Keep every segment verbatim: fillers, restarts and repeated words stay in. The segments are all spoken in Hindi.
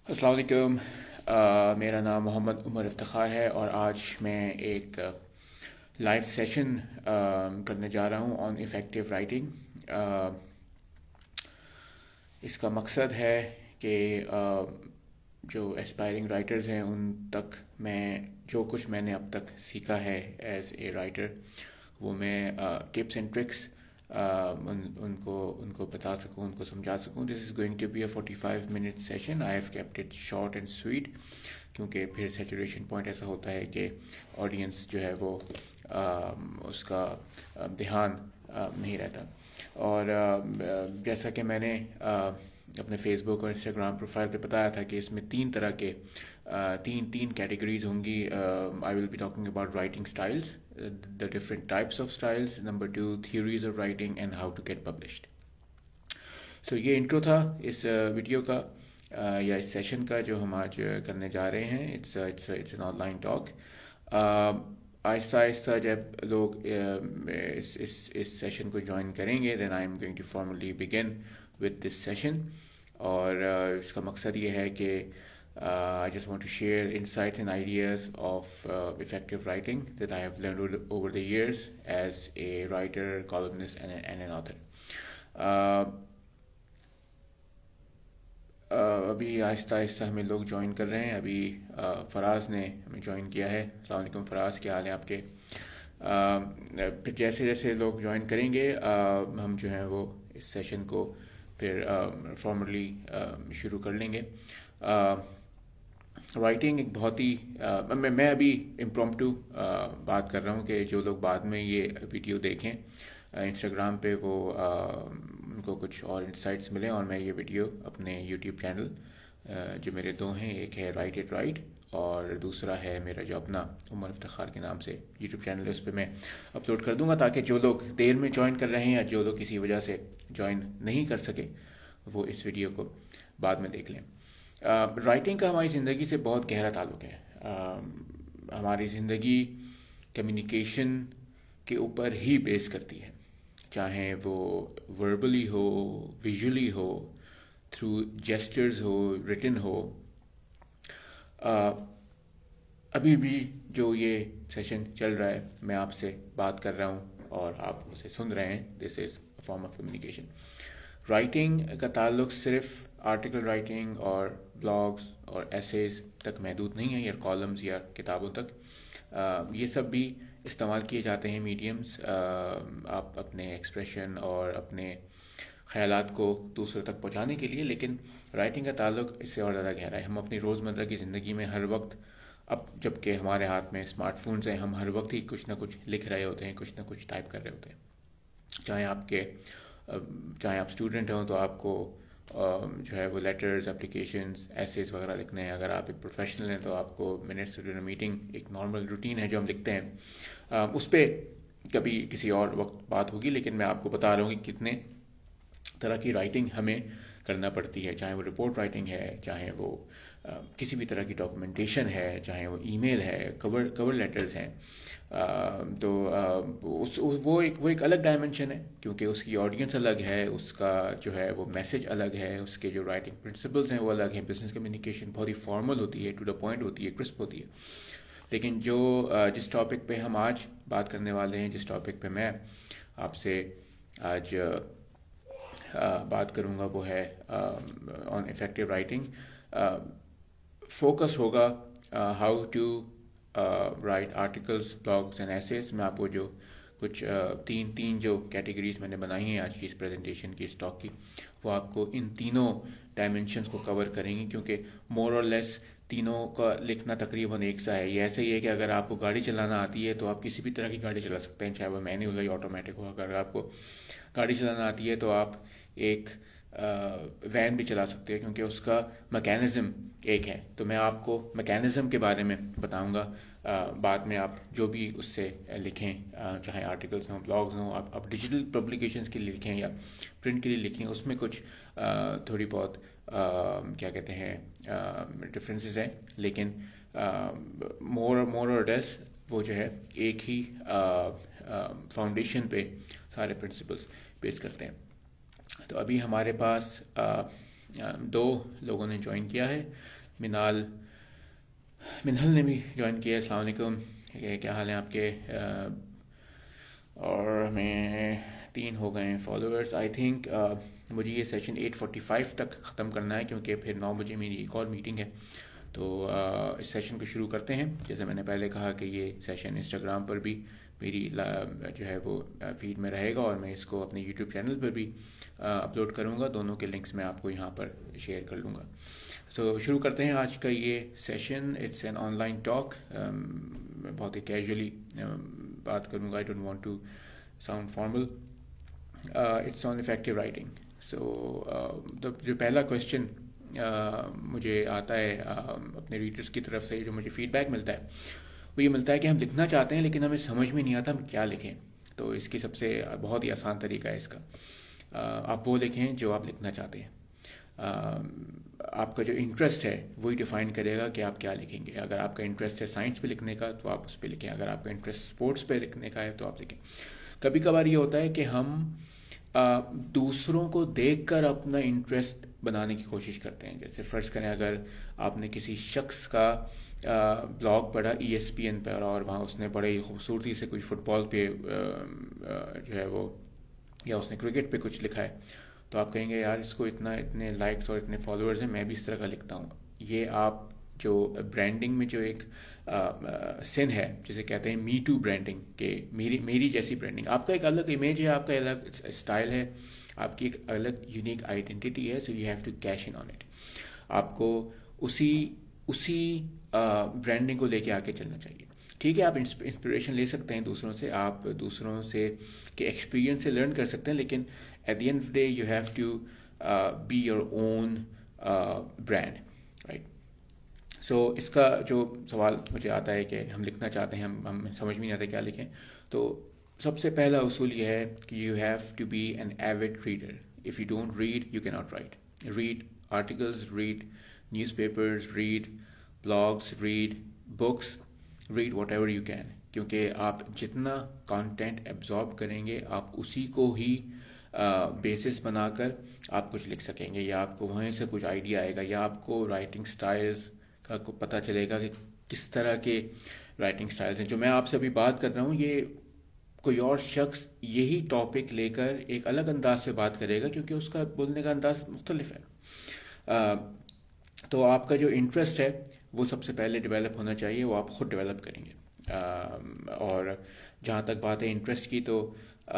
अस्सलाम वालेकुम। अ, मेरा नाम मोहम्मद उमर इफ्तिखार है और आज मैं एक लाइव सेशन करने जा रहा हूँ ऑन इफ़ेक्टिव राइटिंग। इसका मकसद है कि अ, जो एस्पायरिंग राइटर्स हैं उन तक मैं जो कुछ मैंने अब तक सीखा है एज ए राइटर वो मैं टिप्स एंड ट्रिक्स उन उनको उनको बता सकूं, उनको समझा सकूं। This is going to be a forty five minute session. I have kept it short and sweet क्योंकि फिर सेचुरेशन पॉइंट ऐसा होता है कि ऑडियंस जो है वो आ, उसका आ, ध्यान आ, नहीं रहता। और आ, जैसा कि मैंने आ, अपने फेसबुक और इंस्टाग्राम प्रोफाइल पे बताया था कि इसमें तीन तरह के आ, तीन तीन कैटेगरीज होंगी। I will be talking about writing styles, the different types of styles, number two theories of writing and how to get published. So ये इंट्रो था इस वीडियो का uh, या इस सेशन का जो हम आज करने जा रहे हैं। It's it's it's an online talk. आहिस्ता आहिस्ता जब लोग uh, इस इस इस सेशन को ज्वाइन करेंगे then I am going to formally begin with this session. और uh, इसका मकसद ये है कि Uh, I just want to share insights and ideas of uh, effective writing that I have learned over the years as a writer, columnist, and, a, and an author. Uh, uh, अभी आहिस्ता आहिस्ता हमें लोग ज्वाइन कर रहे हैं। अभी uh, फराज ने हमें ज्वाइन किया है। अस्सलाम वालेकुम फराज, क्या हाल है आपके? uh, फिर जैसे जैसे लोग ज्वाइन करेंगे uh, हम जो है वो इस सेशन को फिर फॉर्मली uh, शुरू कर लेंगे। uh, राइटिंग एक बहुत ही uh, मैं मैं अभी इम्प्रॉम्प्टू uh, बात कर रहा हूँ कि जो लोग बाद में ये वीडियो देखें इंस्टाग्राम uh, पे वो uh, उनको कुछ और इंसाइट्स मिलें। और मैं ये वीडियो अपने यूट्यूब चैनल uh, जो मेरे दो हैं, एक है राइट इट राइट और दूसरा है मेरा जो अपना उमर इफ्तिखार के नाम से यूट्यूब चैनल है, उस पर मैं अपलोड कर दूंगा ताकि जो लोग देर में ज्वाइन कर रहे हैं या जो लोग किसी वजह से ज्वाइन नहीं कर सके वो इस वीडियो को बाद में देख लें। राइटिंग uh, का हमारी ज़िंदगी से बहुत गहरा ताल्लुक़ है। uh, हमारी ज़िंदगी कम्युनिकेशन के ऊपर ही बेस करती है, चाहे वो वर्बली हो, विजुअली हो, थ्रू जेस्चर्स हो, रिटन हो। uh, अभी भी जो ये सेशन चल रहा है मैं आपसे बात कर रहा हूँ और आप उसे सुन रहे हैं। This is a form of communication. Writing का ताल्लुक सिर्फ आर्टिकल राइटिंग और ब्लॉग्स और एसेज तक महदूद नहीं है या कॉलम्स या किताबों तक। आ, ये सब भी इस्तेमाल किए जाते हैं मीडियम्स आप अपने एक्सप्रेशन और अपने ख़यालात को दूसरों तक पहुंचाने के लिए। लेकिन राइटिंग का ताल्लुक इससे और ज़्यादा गहरा है। हम अपनी रोज़मर्रा की ज़िंदगी में हर वक्त, अब जबकि हमारे हाथ में स्मार्टफोन्स हैं, हम हर वक्त ही कुछ ना कुछ लिख रहे होते हैं, कुछ ना कुछ टाइप कर रहे होते हैं। चाहे आपके चाहे आप स्टूडेंट हों तो आपको जो है वो लेटर्स, एप्लीकेशंस, एसेज वगैरह लिखने हैं। अगर आप एक प्रोफेशनल हैं तो आपको मिनट्स टू मीटिंग एक नॉर्मल रूटीन है जो हम लिखते हैं। उस पर कभी किसी और वक्त बात होगी, लेकिन मैं आपको बता रहा हूँ कि कितने तरह की राइटिंग हमें करना पड़ती है। चाहे वो रिपोर्ट राइटिंग है, चाहे वो आ, किसी भी तरह की डॉक्यूमेंटेशन है, चाहे वो ईमेल है, कवर कवर लेटर्स हैं। आ, तो आ, उस वो एक वो एक अलग डायमेंशन है क्योंकि उसकी ऑडियंस अलग है, उसका जो है वो मैसेज अलग है, उसके जो राइटिंग प्रिंसिपल्स हैं वो अलग हैं। बिजनेस कम्युनिकेशन बहुत ही फॉर्मल होती है, टू द पॉइंट होती है, क्रिस्प होती है। लेकिन जो जिस टॉपिक पे हम आज बात करने वाले हैं, जिस टॉपिक पे मैं आपसे आज बात करूँगा वो है ऑन इफ़ेक्टिव राइटिंग। फोकस होगा how to write articles, blogs and essays. मैं आपको जो कुछ uh, तीन तीन जो कैटेगरीज मैंने बनाई हैं आज की इस प्रेजेंटेशन की, इस टॉक की, वो आपको इन तीनों डायमेंशंस को कवर करेंगी क्योंकि मोर और लेस तीनों का लिखना तकरीबन एक सा है। ये ऐसे ही है कि अगर आपको गाड़ी चलाना आती है तो आप किसी भी तरह की गाड़ी चला सकते हैं, चाहे वो मैनुअल हो या ऑटोमेटिक हो। अगर आपको गाड़ी चलाना आती है तो आप एक वैन भी चला सकते हैं क्योंकि उसका मैकेनिज़्म एक है। तो मैं आपको मैकेनिज़्म के बारे में बताऊंगा। बाद में आप जो भी उससे लिखें, चाहे आर्टिकल्स हों, ब्लॉग्स हों, आप आप डिजिटल पब्लिकेशंस के लिए लिखें या प्रिंट के लिए लिखें, उसमें कुछ आ, थोड़ी बहुत आ, क्या कहते हैं डिफरेंसेस हैं। लेकिन मोर मोर और लेस वो जो है एक ही फाउंडेशन पे सारे प्रिंसिपल्स बेस करते हैं। तो अभी हमारे पास आ, दो लोगों ने ज्वाइन किया है, मिनाल मिनहल ने भी ज्वाइन किया है। अस्सलाम वालेकुम, क्या हाल है आपके? और हमें तीन हो गए हैं फॉलोअर्स। आई थिंक मुझे ये सेशन एट फोर्टी फाइव तक ख़त्म करना है क्योंकि फिर नौ बजे मेरी एक और मीटिंग है। तो uh, इस सेशन को शुरू करते हैं। जैसे मैंने पहले कहा कि ये सेशन इंस्टाग्राम पर भी मेरी जो है वो फीड में रहेगा और मैं इसको अपने यूट्यूब चैनल पर भी अपलोड करूँगा। दोनों के लिंक्स मैं आपको यहाँ पर शेयर कर लूँगा। तो so, शुरू करते हैं आज का ये session. It's an online talk. मैं बहुत ही कैजुअली बात करूँगा। I don't want to sound formal. It's on effective writing. So जो पहला क्वेश्चन Uh, मुझे आता है uh, अपने रीडर्स की तरफ से, जो मुझे फीडबैक मिलता है वो ये मिलता है कि हम लिखना चाहते हैं लेकिन हमें समझ में नहीं आता हम क्या लिखें। तो इसकी सबसे बहुत ही आसान तरीका है इसका, uh, आप वो लिखें जो आप लिखना चाहते हैं। uh, आपका जो इंटरेस्ट है वही डिफ़ाइन करेगा कि आप क्या लिखेंगे। अगर आपका इंटरेस्ट है साइंस पे लिखने का तो आप उस पर लिखें, अगर आपका इंटरेस्ट स्पोर्ट्स पे लिखने का है तो आप लिखें। कभी कभार ये होता है कि हम आ, दूसरों को देखकर अपना इंटरेस्ट बनाने की कोशिश करते हैं। जैसे फ़र्ज़ करें अगर आपने किसी शख्स का ब्लॉग पढ़ा ई एस पी एन पर और वहाँ उसने बड़े खूबसूरती से कुछ फ़ुटबॉल पे आ, आ, जो है वो, या उसने क्रिकेट पे कुछ लिखा है, तो आप कहेंगे यार इसको इतना इतने लाइक्स और इतने फॉलोअर्स हैं, मैं भी इस तरह का लिखता हूँ। ये आप जो ब्रांडिंग में जो एक सिन है जिसे कहते हैं मी टू ब्रांडिंग, के मेरी मेरी जैसी ब्रांडिंग। आपका एक अलग इमेज है, आपका अलग स्टाइल है, आपकी एक अलग यूनिक आइडेंटिटी है। So you have to cash in on it. आपको उसी उसी ब्रांडिंग को लेके आके चलना चाहिए। ठीक है, आप इंस्पिरेशन ले सकते हैं दूसरों से, आप दूसरों से के एक्सपीरियंस से लर्न कर सकते हैं, लेकिन at the end of the day you have to be your own brand, right. So इसका जो सवाल मुझे आता है कि हम लिखना चाहते हैं, हम हम समझ में नहीं आता क्या लिखें, तो सबसे पहला उसूल ये है कि you have to be an avid reader. If you don't read you can not write. Read articles, read newspapers, read blogs, read books, read whatever you can, क्योंकि आप जितना कंटेंट एब्जॉर्ब करेंगे आप उसी को ही बेसिस uh, बनाकर आप कुछ लिख सकेंगे, या आपको वहीं से कुछ आइडिया आएगा, या आपको राइटिंग स्टाइल्स का को पता चलेगा कि किस तरह के राइटिंग स्टाइल्स हैं। जो मैं आपसे अभी बात कर रहा हूँ ये कोई और शख्स यही टॉपिक लेकर एक अलग अंदाज से बात करेगा क्योंकि उसका बोलने का अंदाज मुख्तलिफ है। आ, तो आपका जो इंटरेस्ट है वो सबसे पहले डेवलप होना चाहिए, वो आप ख़ुद डेवलप करेंगे। आ, और जहाँ तक बात है इंटरेस्ट की, तो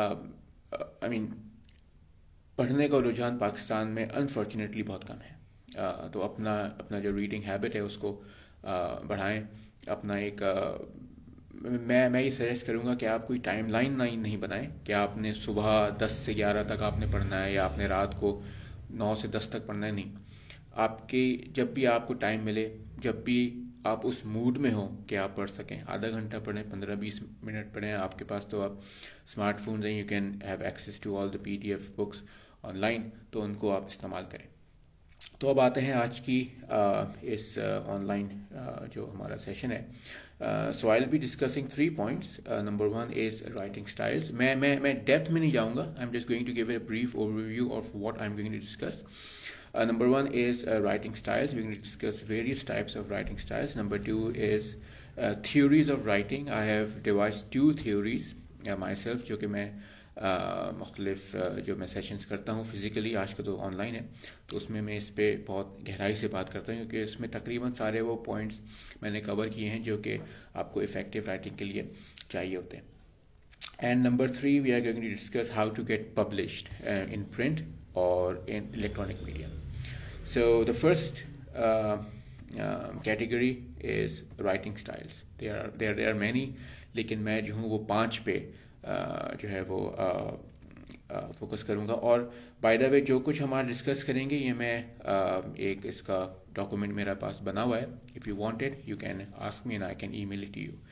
आई मीन पढ़ने का रुझान पाकिस्तान में अनफॉर्चुनेटली बहुत कम है। आ, तो अपना अपना जो रीडिंग हैबिट है उसको बढ़ाएं। अपना एक आ, मैं मैं ये सजेस्ट करूँगा कि आप कोई टाइम लाइन नहीं नहीं बनाएं कि आपने सुबह दस से ग्यारह तक आपने पढ़ना है या आपने रात को नौ से दस तक पढ़ना है। नहीं, आपके जब भी आपको टाइम मिले, जब भी आप उस मूड में हो कि आप पढ़ सकें, आधा घंटा पढ़ें, पंद्रह बीस मिनट पढ़ें। आपके पास तो आप स्मार्टफोन्स हैं, you can have access to all the P D F books online, तो उनको आप इस्तेमाल करें। तो अब आते हैं आज की आ, इस ऑनलाइन जो हमारा सेशन है। So I will be discussing three points. Number one is writing styles. मैं मैं मैं डेप्थ में नहीं जाऊंगा, I am just going to give a brief overview of what I am going to discuss. Uh, number one is uh, writing styles. We're going to discuss various types of writing styles. Number two is uh, theories of writing. I have devised two theories uh, myself, जो कि मैं uh, मुख्तलिफ uh, जो मैं सेशंस करता हूँ फिज़िकली, आज का तो ऑनलाइन है, तो उसमें मैं इस पर बहुत गहराई से बात करता हूँ क्योंकि इसमें तकरीबन सारे वो पॉइंट्स मैंने कवर किए हैं जो कि आपको इफ़ेक्टिव राइटिंग के लिए चाहिए होते हैं. And number three, we are going to discuss how to get published uh, in print or in electronic media. So the first uh, uh, category is writing styles. There are there there are many, लेकिन मैं जो हूँ वो पांच पे uh, जो है वो फोकस uh, uh, करूँगा. और बाय द वे जो कुछ हमारा डिस्कस करेंगे ये मैं uh, एक इसका डॉक्यूमेंट मेरे पास बना हुआ है. If you want it you can ask me and I can email it to you.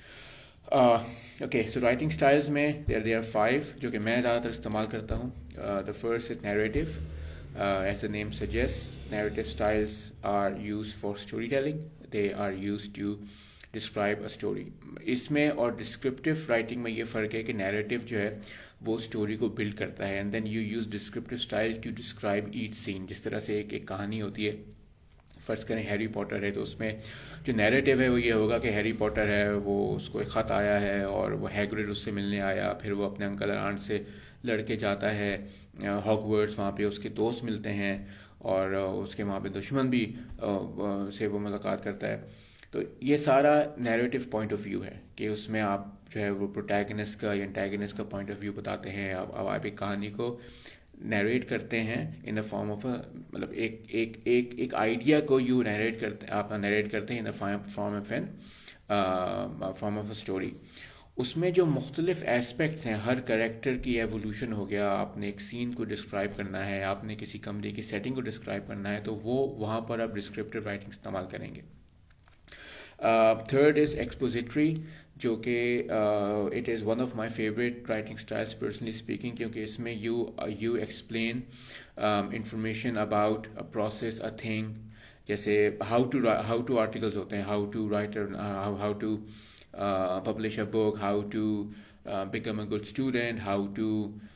Okay, so writing styles में देयर देयर फाइव जो कि मैं ज़्यादातर इस्तेमाल करता हूँ. The first is narrative. Uh, as the name suggests, narrative styles are used for storytelling. They are used to describe a story. इसमें और डिस्क्रिप्टिव राइटिंग में ये फ़र्क है कि नैरेटिव जो है वो स्टोरी को बिल्ड करता है, and then you use descriptive style to describe each scene. जिस तरह से एक एक कहानी होती है, फ़र्ज़ करें हैरी पॉटर है, तो उसमें जो नैरेटिव है वो ये होगा कि हैरी पॉटर है, वो उसको एक ख़त आया है और वो हैग्रिड उससे मिलने आया, फिर वो अपने अंकल और आंट से लड़के जाता है हॉगवर्ट्स, वहाँ पे उसके दोस्त मिलते हैं और उसके वहाँ पे दुश्मन भी से वो मुलाकात करता है। तो ये सारा नैरेटिव पॉइंट ऑफ व्यू है कि उसमें आप जो है वो प्रोटैगनिस्ट का या एंटैगनिस्ट का पॉइंट ऑफ व्यू बताते हैं। अब अब आप एक कहानी को नरेट करते हैं in the form of a, मतलब एक एक एक एक आइडिया को यू नरेट करते आप नरेट करते हैं in the form of an form of a story. उसमें जो मुख्तलिफ एस्पेक्ट्स हैं, हर करेक्टर की एवोल्यूशन हो गया, आपने एक सीन को डिस्क्राइब करना है, आपने किसी कमरे की सेटिंग को डिस्क्राइब करना है, तो वो वहाँ पर आप डिस्क्रिप्टिव राइटिंग इस्तेमाल करेंगे। थर्ड इज़ एक्सपोजिटरी, जो कि it is one of my favourite writing styles personally speaking, क्योंकि इसमें you you explain information about a process a thing. जैसे how to how to articles होते हैं, how to write how to publish a book, how to become a good student, how to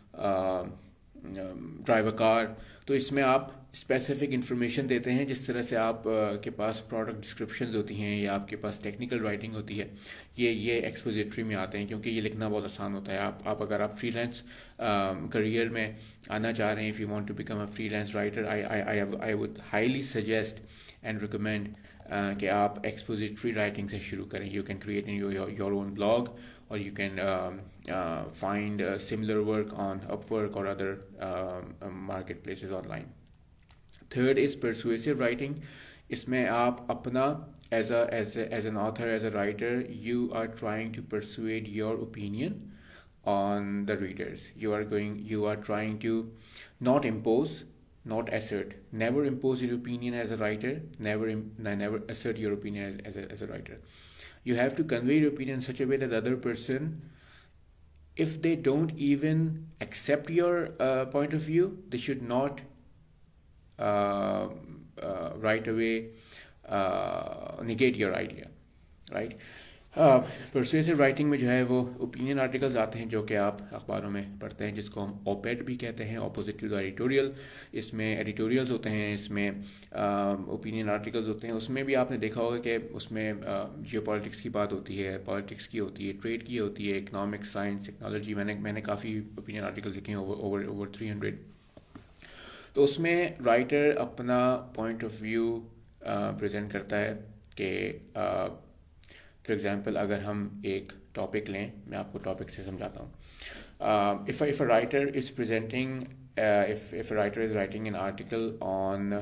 drive a car. तो इसमें आप स्पेसिफिक इन्फॉर्मेशन देते हैं। जिस तरह से आप uh, के पास प्रोडक्ट डिस्क्रिप्शंस होती हैं या आपके पास टेक्निकल राइटिंग होती है, ये ये एक्सपोजिटरी में आते हैं, क्योंकि ये लिखना बहुत आसान होता है। आप आप अगर आप फ्रीलांस करियर uh, में आना चाह रहे हैं, if you want to become a freelance writer, I I I would highly suggest and recommend कि आप एक्सपोजिटरी राइटिंग से शुरू करें। You can create in your your own blog, or you can uh, uh, find uh, similar work on Upwork or other uh, marketplaces online. Third is persuasive writing. इसमें आप अपना as a as a, as an author, as a writer, you are trying to persuade your opinion on the readers. You are going you are trying to not impose, not assert. Never impose your opinion as a writer. Never never assert your opinion as, as, a, as a writer. You have to convey your opinion in such a way that the other person, if they don't even accept your uh, point of view, they should not uh, uh, right away uh, negate your idea, right? Persuasive uh, writing में जो है वो ओपिनियन आर्टिकल्स आते हैं, जो कि आप अखबारों में पढ़ते हैं, जिसको हम ओपेड भी कहते हैं, ऑपोजिट टू द एडिटोरियल। इसमें एडिटोरियल्स होते हैं, इसमें ओपिनियन uh, आर्टिकल्स होते हैं। उसमें भी आपने देखा होगा कि उसमें जियो uh, पॉलिटिक्स की बात होती है, पॉलिटिक्स की होती है, ट्रेड की होती है, इकनॉमिक्स, साइंस, टेक्नोलॉजी। मैंने मैंने काफ़ी ओपिनियन आर्टिकल लिखे हैं, ओवर ओवर थ्री हंड्रेड। तो उसमें राइटर अपना पॉइंट ऑफ व्यू प्रेजेंट करता है कि फॉर एग्जांपल अगर हम एक टॉपिक लें, मैं आपको टॉपिक से समझाता हूँ। If if a writer is presenting if if a writer is writing an article on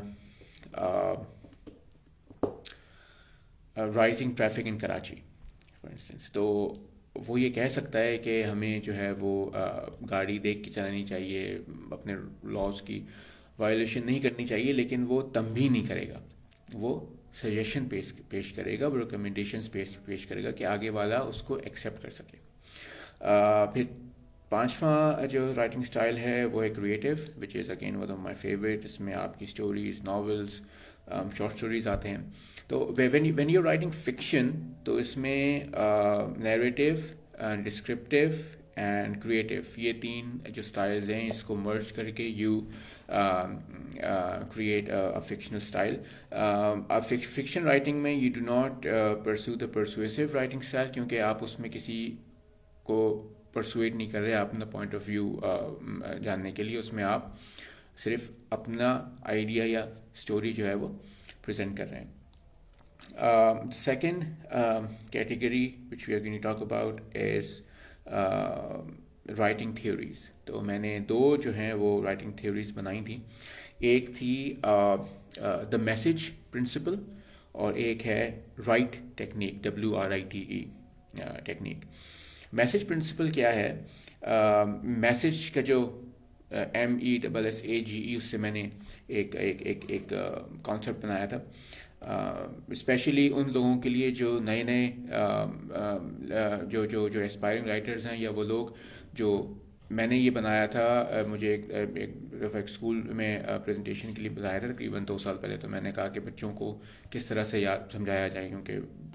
rising traffic in Karachi for instance, तो वो ये कह सकता है कि हमें जो है वो uh, गाड़ी देख के चलानी चाहिए, अपने लॉज की वायलेशन नहीं करनी चाहिए, लेकिन वो तंबीह नहीं करेगा, वो सजेशन पेश पेश करेगा, वो रिकमेंडेशंस पेश पेश करेगा कि आगे वाला उसको एक्सेप्ट कर सके। uh, फिर पांचवा जो राइटिंग स्टाइल है वो है creative, which is again one of my favourite. इसमें आपकी स्टोरीज, नॉवेल्स, शॉर्ट स्टोरीज आते हैं। तो when when you writing fiction, तो इसमें नैरेटिव, डिस्क्रिप्टिव एंड क्रिएटिव, ये तीन जो स्टाइल्स हैं, इसको मर्ज करके you create a fictional style. Fiction writing में you do not pursue the persuasive writing style, क्योंकि आप उसमें किसी को परसुएट नहीं कर रहे, आप अपना पॉइंट ऑफ व्यू जानने के लिए उसमें आप सिर्फ अपना आइडिया या स्टोरी जो है वो प्रेजेंट कर रहे हैं। Second category which we are going to talk about is writing theories. तो मैंने दो जो हैं वो राइटिंग थ्योरीज बनाई थी। एक थी द मैसेज प्रिंसिपल और एक है right technique, W R I T E technique. Message principle क्या है? मैसेज uh, का जो M E double S A G E, उससे मैंने एक एक एक एक कॉन्सेप्ट uh, बनाया था, स्पेशली uh, उन लोगों के लिए जो नए नए uh, uh, जो जो जो एस्पायरिंग राइटर्स हैं, या वो लोग जो मैंने ये बनाया था। uh, मुझे एक एक दफ़ा एक स्कूल में प्रेजेंटेशन uh, के लिए बुलाया था तकरीबन दो साल पहले। तो मैंने कहा कि बच्चों को किस तरह से याद समझाया जाए, क्योंकि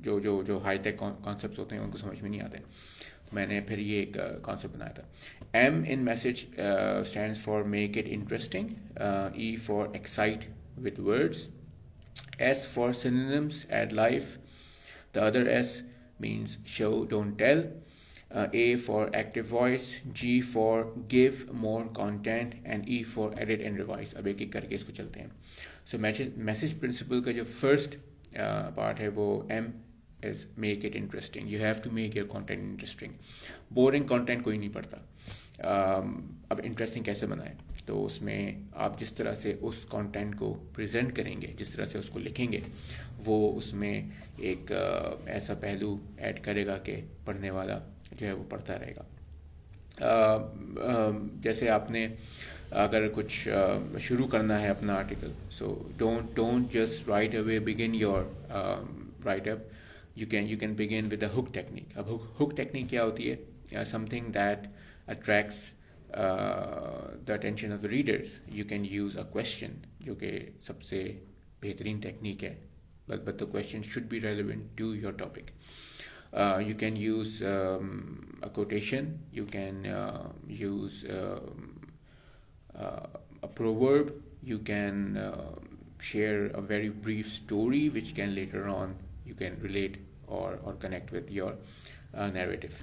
जो जो जो हाई टेक कॉन्सेप्ट होते हैं उनको समझ में नहीं आते, तो मैंने फिर ये एक कॉन्सेप्ट बनाया था। M in message stands for make it interesting, E for excite with words, S for synonyms, add life. The other S means show, don't tell. Uh, A for active voice, G for give more content, and E for edit and revise. अब एक एक करके इसको चलते हैं. So message message principle का जो first uh, part है वो M is make it interesting. You have to make your content interesting. Boring content कोई नहीं पढ़ता. um, अब इंटरेस्टिंग कैसे बनाएं, तो उसमें आप जिस तरह से उस कंटेंट को प्रेजेंट करेंगे, जिस तरह से उसको लिखेंगे, वो उसमें एक uh, ऐसा पहलू ऐड करेगा कि पढ़ने वाला जो है वो पढ़ता रहेगा। uh, uh, जैसे आपने अगर कुछ uh, शुरू करना है अपना article, so don't don't just right away begin your write up, you can you can begin with the hook technique. अब हुक हुक टेक्निक क्या होती है? Something that attracts uh, the attention of the readers. You can use a question, जो कि सबसे बेहतरीन टेक्निक है, but but the question should be relevant to your topic. Uh, you can use um, a quotation. You can uh, use um, uh, a proverb. You can uh, share a very brief story, which can later on you can relate or or connect with your uh, narrative.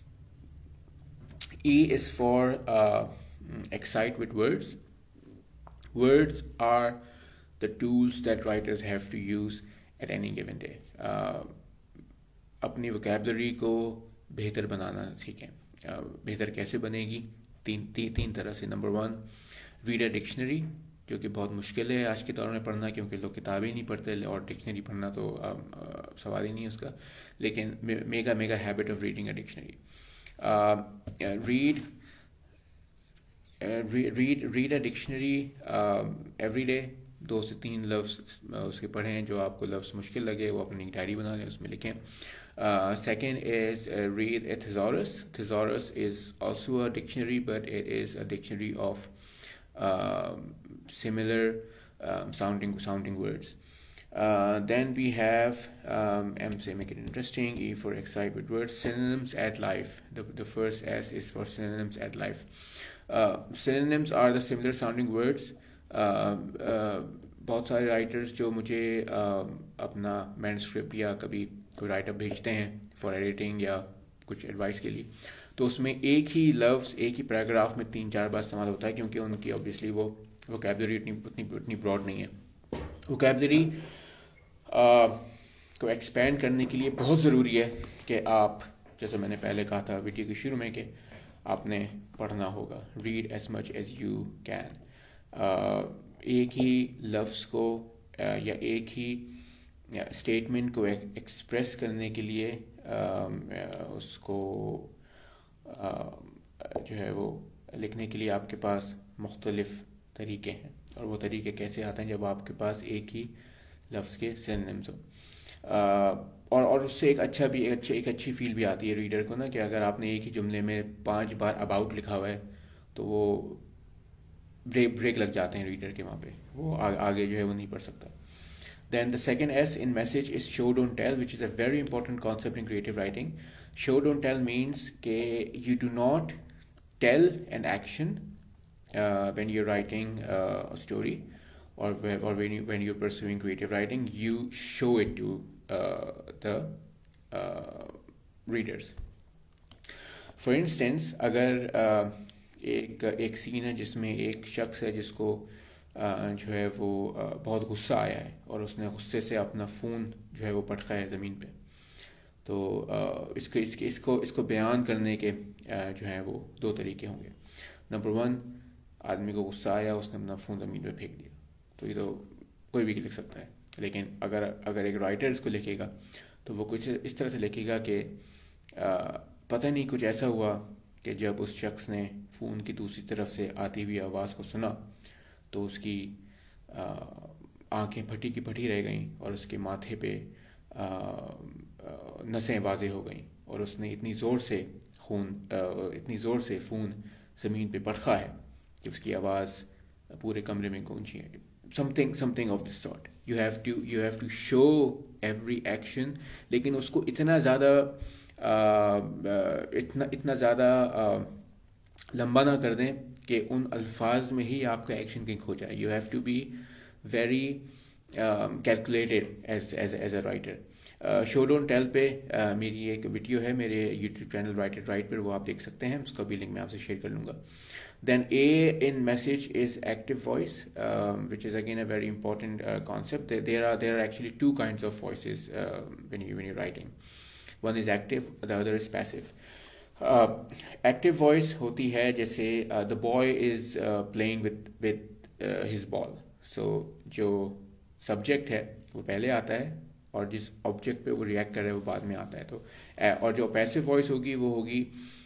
E is for uh, excite with words. Words are the tools that writers have to use at any given day. Uh, अपनी vocabulary को बेहतर बनाना सीखें। uh, बेहतर कैसे बनेगी? तीन ती, तीन तरह से। Number one, read a dictionary, जो कि बहुत मुश्किल है आज के दौर में पढ़ना, क्योंकि लोग किताबें ही नहीं पढ़ते, और डिक्शनरी पढ़ना तो uh, uh, सवाल ही नहीं है उसका। लेकिन mega mega habit of reading a dictionary. Uh, uh, read uh, re- read read a dictionary uh, every day. दो से तीन लफ्ज़ uh, उसके पढ़ें, जो आपको लफ्ज़ मुश्किल लगे वो अपनी डायरी बना लें, उसमें लिखें। Second is read a thesaurus. Thesaurus is also a dictionary, but it is a dictionary of uh, similar um, sounding sounding words. Uh, then we have um, M say make it interesting, E for excite with words. Synonyms add life. The, the first S is for synonyms add life. Uh, synonyms are the similar sounding words. Uh, uh, बहुत सारे राइटर्स जो मुझे uh, अपना मैनस्क्रिप्ट या कभी कोई राइटअप भेजते हैं फॉर एडिटिंग या कुछ एडवाइस के लिए, तो उसमें एक ही लफ्ज़ एक ही पैराग्राफ में तीन चार बार इस्तेमाल होता है, क्योंकि उनकी ऑब्वियसली वो वोकैबुलरी उतनी उतनी उतनी ब्रॉड नहीं है। वोकैबुलरी uh, को एक्सपेंड करने के लिए बहुत ज़रूरी है कि आप, जैसे मैंने पहले कहा था वीडियो के शुरू में, कि आपने पढ़ना होगा। Read as much as you can. एक ही लफ्ज़ को uh, या एक ही स्टेटमेंट को एक्सप्रेस करने के लिए uh, उसको uh, जो है वो लिखने के लिए आपके पास मुख्तलिफ़ तरीके हैं, और वो तरीके कैसे आते हैं? जब आपके पास एक ही लफ्ज़ के सिनोनिम्स हो। और और उससे एक अच्छा भी एक अच्छी एक अच्छी फील भी आती है रीडर को ना, कि अगर आपने एक ही जुमले में पांच बार अबाउट लिखा हुआ है तो वो ब्रेक ब्रेक लग जाते हैं रीडर के, वहाँ पे वो आ, आगे जो है वो नहीं पढ़ सकता। Then the second S in message is show don't tell, which is a very important concept in creative writing. Show don't tell means that you do not tell an action uh, when you're writing uh, a story, or or when you when you're pursuing creative writing, you show it to uh, the uh, readers. For instance, अगर uh, एक एक सीन है जिसमें एक शख्स है जिसको जो है वो बहुत गुस्सा आया है, और उसने गुस्से से अपना फ़ोन जो है वो पटका है ज़मीन पे, तो इसके इसके इसको इसको बयान करने के जो है वो दो तरीके होंगे। नंबर वन, आदमी को गुस्सा आया, उसने अपना फ़ोन ज़मीन पे फेंक दिया, तो ये तो कोई भी लिख सकता है। लेकिन अगर अगर एक राइटर इसको लिखेगा तो वो कुछ इस तरह से लिखेगा कि पता नहीं कुछ ऐसा हुआ कि जब उस शख्स ने फ़ोन की दूसरी तरफ से आती हुई आवाज़ को सुना तो उसकी आंखें फटी की फटी रह गईं, और उसके माथे पे नसें वाज़ेह हो गईं, और उसने इतनी ज़ोर से खून इतनी ज़ोर से फ़ोन ज़मीन पे पड़खा है कि उसकी आवाज़ पूरे कमरे में गूंजी है। Something something of this sort. You have to you have to show every action, लेकिन उसको इतना ज़्यादा इतना इतना ज़्यादा लंबा ना कर दें कि उन अल्फाज में ही आपका एक्शन कहीं खो जाए. You have to be very calculated as as as a writer. Show don't tell पे uh, मेरी एक वीडियो है मेरे YouTube channel write it right पर, वो आप देख सकते हैं, उसका भी लिंक मैं आपसे शेयर कर लूँगा. Then E in message is active voice, which is again a very important concept. There are there are actually two kinds of voices when you when you writing. One is active, the other is passive. Active voice होती है जैसे the boy is playing with with his ball. So जो सब्जेक्ट है वो पहले आता है और जिस ऑब्जेक्ट पे वो रिएक्ट कर रहे हैं वो बाद में आता है. तो uh, और जो पैसिव वॉइस होगी वो होगी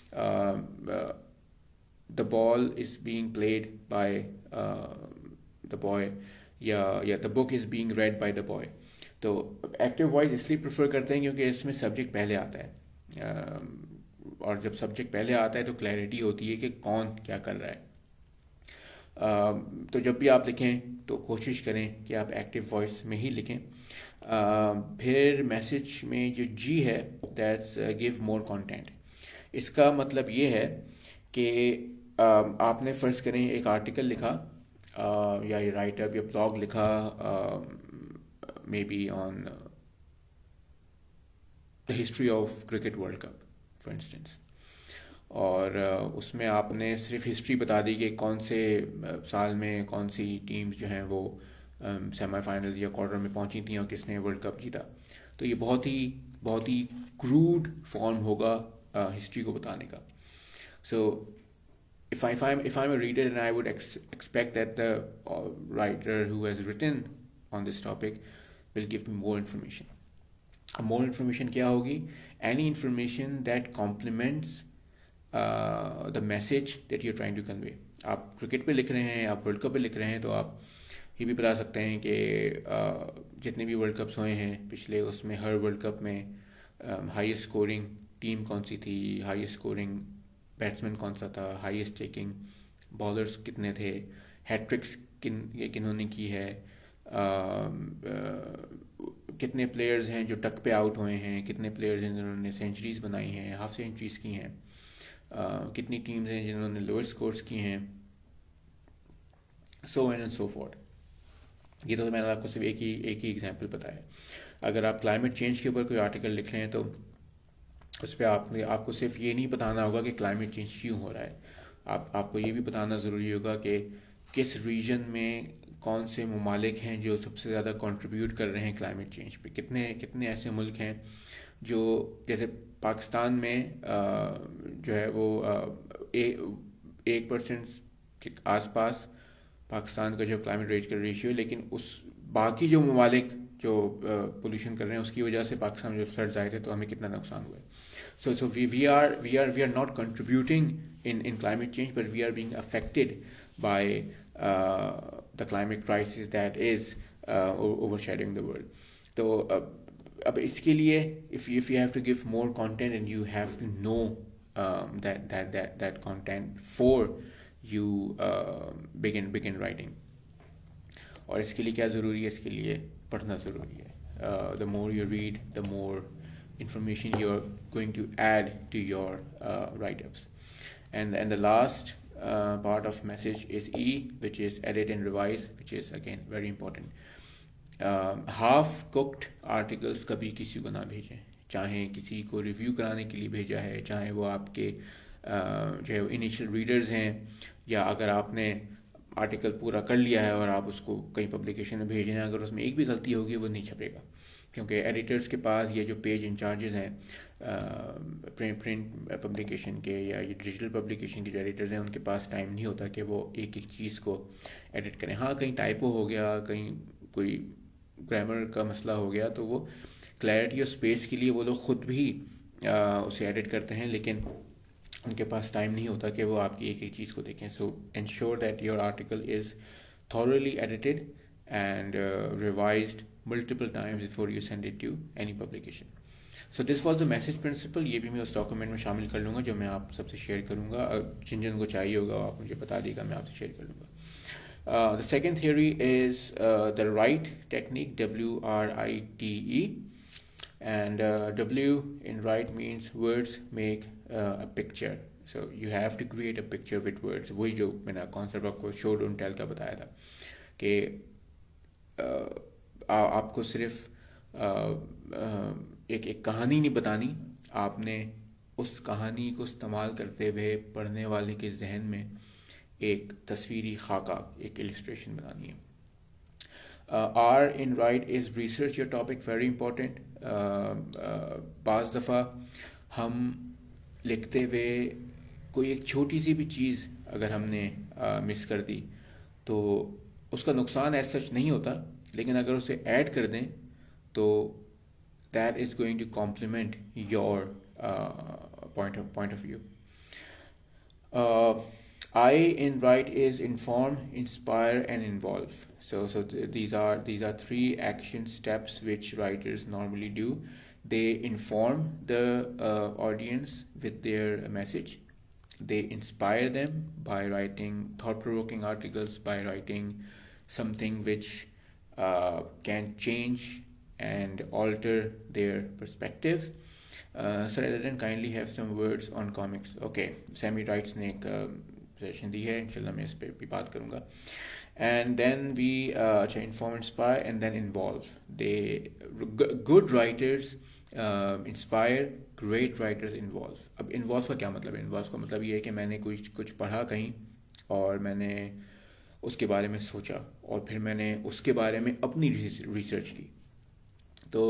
the ball is being played by the boy, या या the book is being read by the boy. तो एक्टिव वॉइस इसलिए प्रेफर करते हैं क्योंकि इसमें सब्जेक्ट पहले आता है, uh, और जब सब्जेक्ट पहले आता है तो क्लैरिटी होती है कि कौन क्या कर रहा है. uh, तो जब भी आप लिखें तो कोशिश करें कि आप एक्टिव वॉइस में ही लिखें. Uh, फिर मैसेज में जो जी है, दैट्स गिव मोर कंटेंट. इसका मतलब ये है कि uh, आपने फ़र्ज़ करें एक आर्टिकल लिखा, uh, या ये राइटअप या ब्लॉग लिखा, maybe on the history of cricket world cup for instance, और uh, उसमें आपने सिर्फ हिस्ट्री बता दी कि कौन से uh, साल में कौन सी टीम्स जो हैं वो सेमीफाइनल या क्वार्टर में पहुंची थी और किसने वर्ल्ड कप जीता. तो ये बहुत ही बहुत ही क्रूड फॉर्म होगा हिस्ट्री uh, को बताने का. So if I fame if I am a reader and I would expect that the writer who has written on this topic will give me more information. More information क्या होगी? Any information that complements the message that you are trying to convey. आप क्रिकेट पे लिख रहे हैं, आप वर्ल्ड कप पे लिख रहे हैं, तो आप ये भी बता सकते हैं कि जितने भी वर्ल्ड कप्स हुए हैं पिछले, उसमें हर वर्ल्ड कप में हाईएस्ट स्कोरिंग टीम कौन सी थी, हाईएस्ट स्कोरिंग बैट्समैन कौन सा था, हाईएस्ट टेकिंग बॉलर्स कितने थे, हैट्रिक्स किन किन्होंने की है, आ, आ, कितने प्लेयर्स हैं जो टक पे आउट हुए हैं, कितने प्लेयर्स हैं जिन्होंने सेंचुरीज बनाई हैं, हाफ सेंचुरीज की हैं, कितनी टीम्स हैं जिन्होंने लोअर स्कोर्स की हैं, so and and so forth. ये तो मैंने आपको सिर्फ एक ही एक ही एग्जांपल बताया. अगर आप क्लाइमेट चेंज के ऊपर कोई आर्टिकल लिख रहे हैं तो उस पर आपने आपको सिर्फ ये नहीं बताना होगा कि क्लाइमेट चेंज क्यों हो रहा है. आप आपको ये भी बताना ज़रूरी होगा कि किस रीजन में कौन से ममालिक हैं जो सबसे ज़्यादा कंट्रीब्यूट कर रहे हैं क्लाइमेट चेंज पे. कितने कितने ऐसे मुल्क हैं जो, जैसे पाकिस्तान में जो है वो एक परसेंट के आसपास पाकिस्तान का जो क्लाइमेट रेंज का रेशियो है, लेकिन उस बाकी जो ममालिक जो पोल्यूशन कर रहे हैं उसकी वजह से पाकिस्तान में जो फ्लड्स आए थे तो हमें कितना नुकसान हुआ है. So so we we are we are we are not contributing in in climate change, but we are being affected by the climate crisis that is overshadowing the world. तो अब इसके लिए if if you have to give more content and you have to know that that that that content for you uh, begin begin writing. और इसके लिए क्या ज़रूरी है? इसके लिए पढ़ना ज़रूरी है. uh, the more you read, the more information you're going to add to your uh, write-ups. and and the last uh, part of message is E, which is edit and revise, which is again very important. uh, half cooked articles कभी किसी को ना भेजें, चाहे किसी को रिव्यू कराने के लिए भेजा है, चाहे वो आपके uh, जो इनिशियल रीडर्स हैं, या अगर आपने आर्टिकल पूरा कर लिया है और आप उसको कहीं पब्लिकेशन में भेज रहे हैं, अगर उसमें एक भी गलती होगी वो नहीं छपेगा, क्योंकि एडिटर्स के पास ये जो पेज इंचार्जेस हैं प्रिंट प्रिंट पब्लिकेशन के या ये डिजिटल पब्लिकेशन के जो एडिटर्स हैं, उनके पास टाइम नहीं होता कि वो एक एक चीज़ को एडिट करें. हाँ, कहीं टाइपो हो गया, कहीं कोई ग्रामर का मसला हो गया, तो वो क्लैरिटी और स्पेस के लिए वो लोग ख़ुद भी आ, उसे एडिट करते हैं, लेकिन उनके पास टाइम नहीं होता कि वो आपकी एक एक चीज़ को देखें. So ensure that your article is thoroughly edited and revised multiple times before you send it to any publication. So this was the message principal. ये भी मैं उस डॉक्यूमेंट में शामिल कर लूँगा जो मैं आप सबसे शेयर करूँगा. जिन जिन को चाहिए होगा आप मुझे बता देगा, मैं आपसे शेयर कर लूँगा. Uh, the second theory is uh, the Wright technique, W R I T E, and uh, W in Wright means words make uh, a picture. So you have to create a picture with words. वही जो मैंने कॉन्सेप्ट आपको शो डोंट टेल का बताया था कि आ, आपको सिर्फ आ, आ, एक एक कहानी नहीं बतानी, आपने उस कहानी को इस्तेमाल करते हुए पढ़ने वाले के जहन में एक तस्वीरी खाका, एक इलस्ट्रेशन बनानी है. R in write is research your topic, very important. बाज़ दफ़ा हम लिखते हुए कोई एक छोटी सी भी चीज़ अगर हमने मिस uh, कर दी तो उसका नुकसान ऐसा सच नहीं होता, लेकिन अगर उसे ऐड कर दें तो that is going to complement your point of point of view. I in Write is inform, inspire, and involve. So, so th- these are these are three action steps which writers normally do. They inform the uh, audience with their message. They inspire them by writing thought-provoking articles, by writing something which uh, can change and alter their perspectives. Uh, Sir Aladdin, kindly have some words on comics. Okay, Sammy writes ने एक सेशन दी है, इंशाल्लाह मैं इस पे भी बात करूँगा. एंड देन वी अच्छा inform, inspire and then involve. They good writers inspire, great writers involve. अब इन्वॉल्व का क्या मतलब है? इन्वॉल्व का मतलब ये है कि मैंने कुछ कुछ पढ़ा कहीं और मैंने उसके बारे में सोचा और फिर मैंने उसके बारे में अपनी रिसर्च की. तो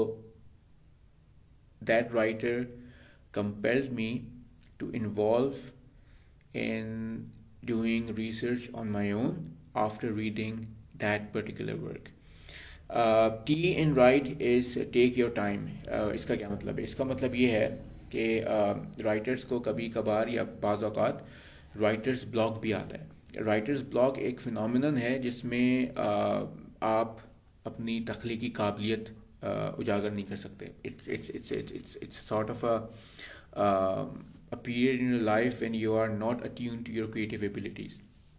that writer compelled me to involve in doing research on my own after reading that particular work. uh, T in Write is take your time. uh, इसका क्या मतलब है? इसका मतलब ये है कि राइटर्स uh, को कभी कभार या बाज़ औक़ात राइटर्स ब्लॉक भी आता है. राइटर्स ब्लॉक एक फिनोमिनन है जिसमें uh, आप अपनी तख्लीकी काबिलियत uh, उजागर नहीं कर सकते. It's it's it's it's it's sort of a a period in your life when you are not attuned to your creative abilities.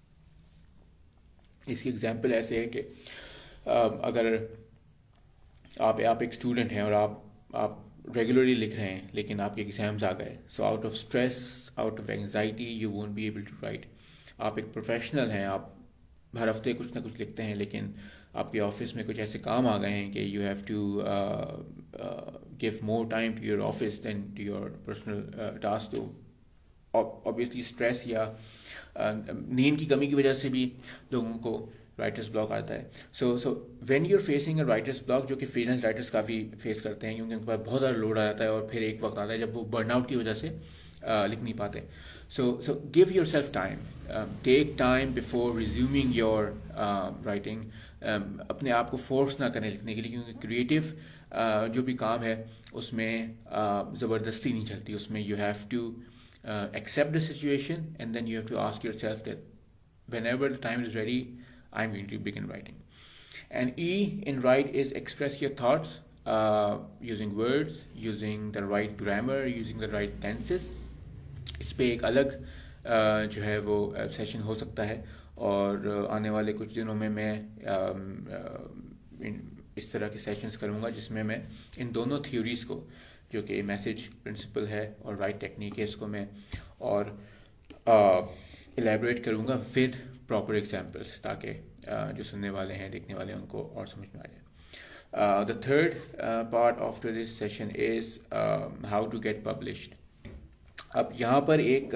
इसकी एग्जांपल ऐसे है कि अगर आप आप एक स्टूडेंट हैं और आप आप रेगुलरली लिख रहे हैं लेकिन आपके एग्जाम्स आ गए, so out of stress, out of anxiety you won't be able to write. आप एक प्रोफेशनल हैं, आप हर हफ्ते कुछ ना कुछ लिखते हैं, लेकिन आपके ऑफिस में कुछ ऐसे काम आ गए हैं कि you have to give more time to your office than to your personal task. तो ऑब्वियसली स्ट्रेस या uh, नींद की कमी की वजह से भी लोगों को राइटर्स ब्लॉक आता है. So so when you are facing a writer's block, जो कि फ्रीलांस राइटर्स काफ़ी फेस करते हैं क्योंकि उनके पास बहुत ज़्यादा लोड आ जाता है और फिर एक वक्त आता है जब वो बर्नआउट की वजह से uh, लिख नहीं पाते. So so give yourself time, take time before resuming your writing. अपने आप को फोर्स ना करें लिखने के लिए, क्योंकि क्रिएटिव uh, जो भी काम है उसमें uh, ज़बरदस्ती नहीं चलती. उसमें you have to accept the situation and then you have to ask yourself that whenever the time is ready, I'm going to begin writing. And E in Write is express your thoughts uh, using words, using the right grammar, using the right tenses. इस पे एक अलग uh, जो है वो सेशन uh, हो सकता है और uh, आने वाले कुछ दिनों में मैं um, uh, इन, इस तरह के सेशंस करूँगा जिसमें मैं इन दोनों थ्योरीज़ को, जो कि मैसेज प्रिंसिपल है और राइट टेक्निक है, इसको मैं और एलेबरेट करूँगा विद प्रॉपर एग्जांपल्स, ताकि uh, जो सुनने वाले हैं, देखने वाले हैं, उनको और समझ में आ जाए. The third part after this session is how to get published. अब यहाँ पर एक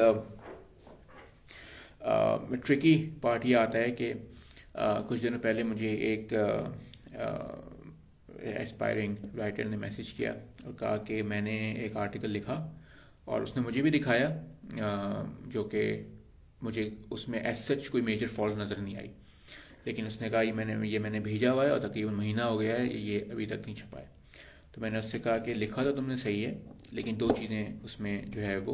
ट्रिकी पार्ट ये आता है कि uh, कुछ दिनों पहले मुझे एक uh, uh, एस्पायरिंग राइटर ने मैसेज किया और कहा कि मैंने एक आर्टिकल लिखा और उसने मुझे भी दिखाया जो कि मुझे उसमें एज सच कोई मेजर फॉल्ट नज़र नहीं आई, लेकिन उसने कहा ये मैंने ये मैंने भेजा हुआ है और तकरीबन महीना हो गया है, ये अभी तक नहीं छपा है. तो मैंने उससे कहा कि लिखा तो तुमने सही है, लेकिन दो चीज़ें उसमें जो है वो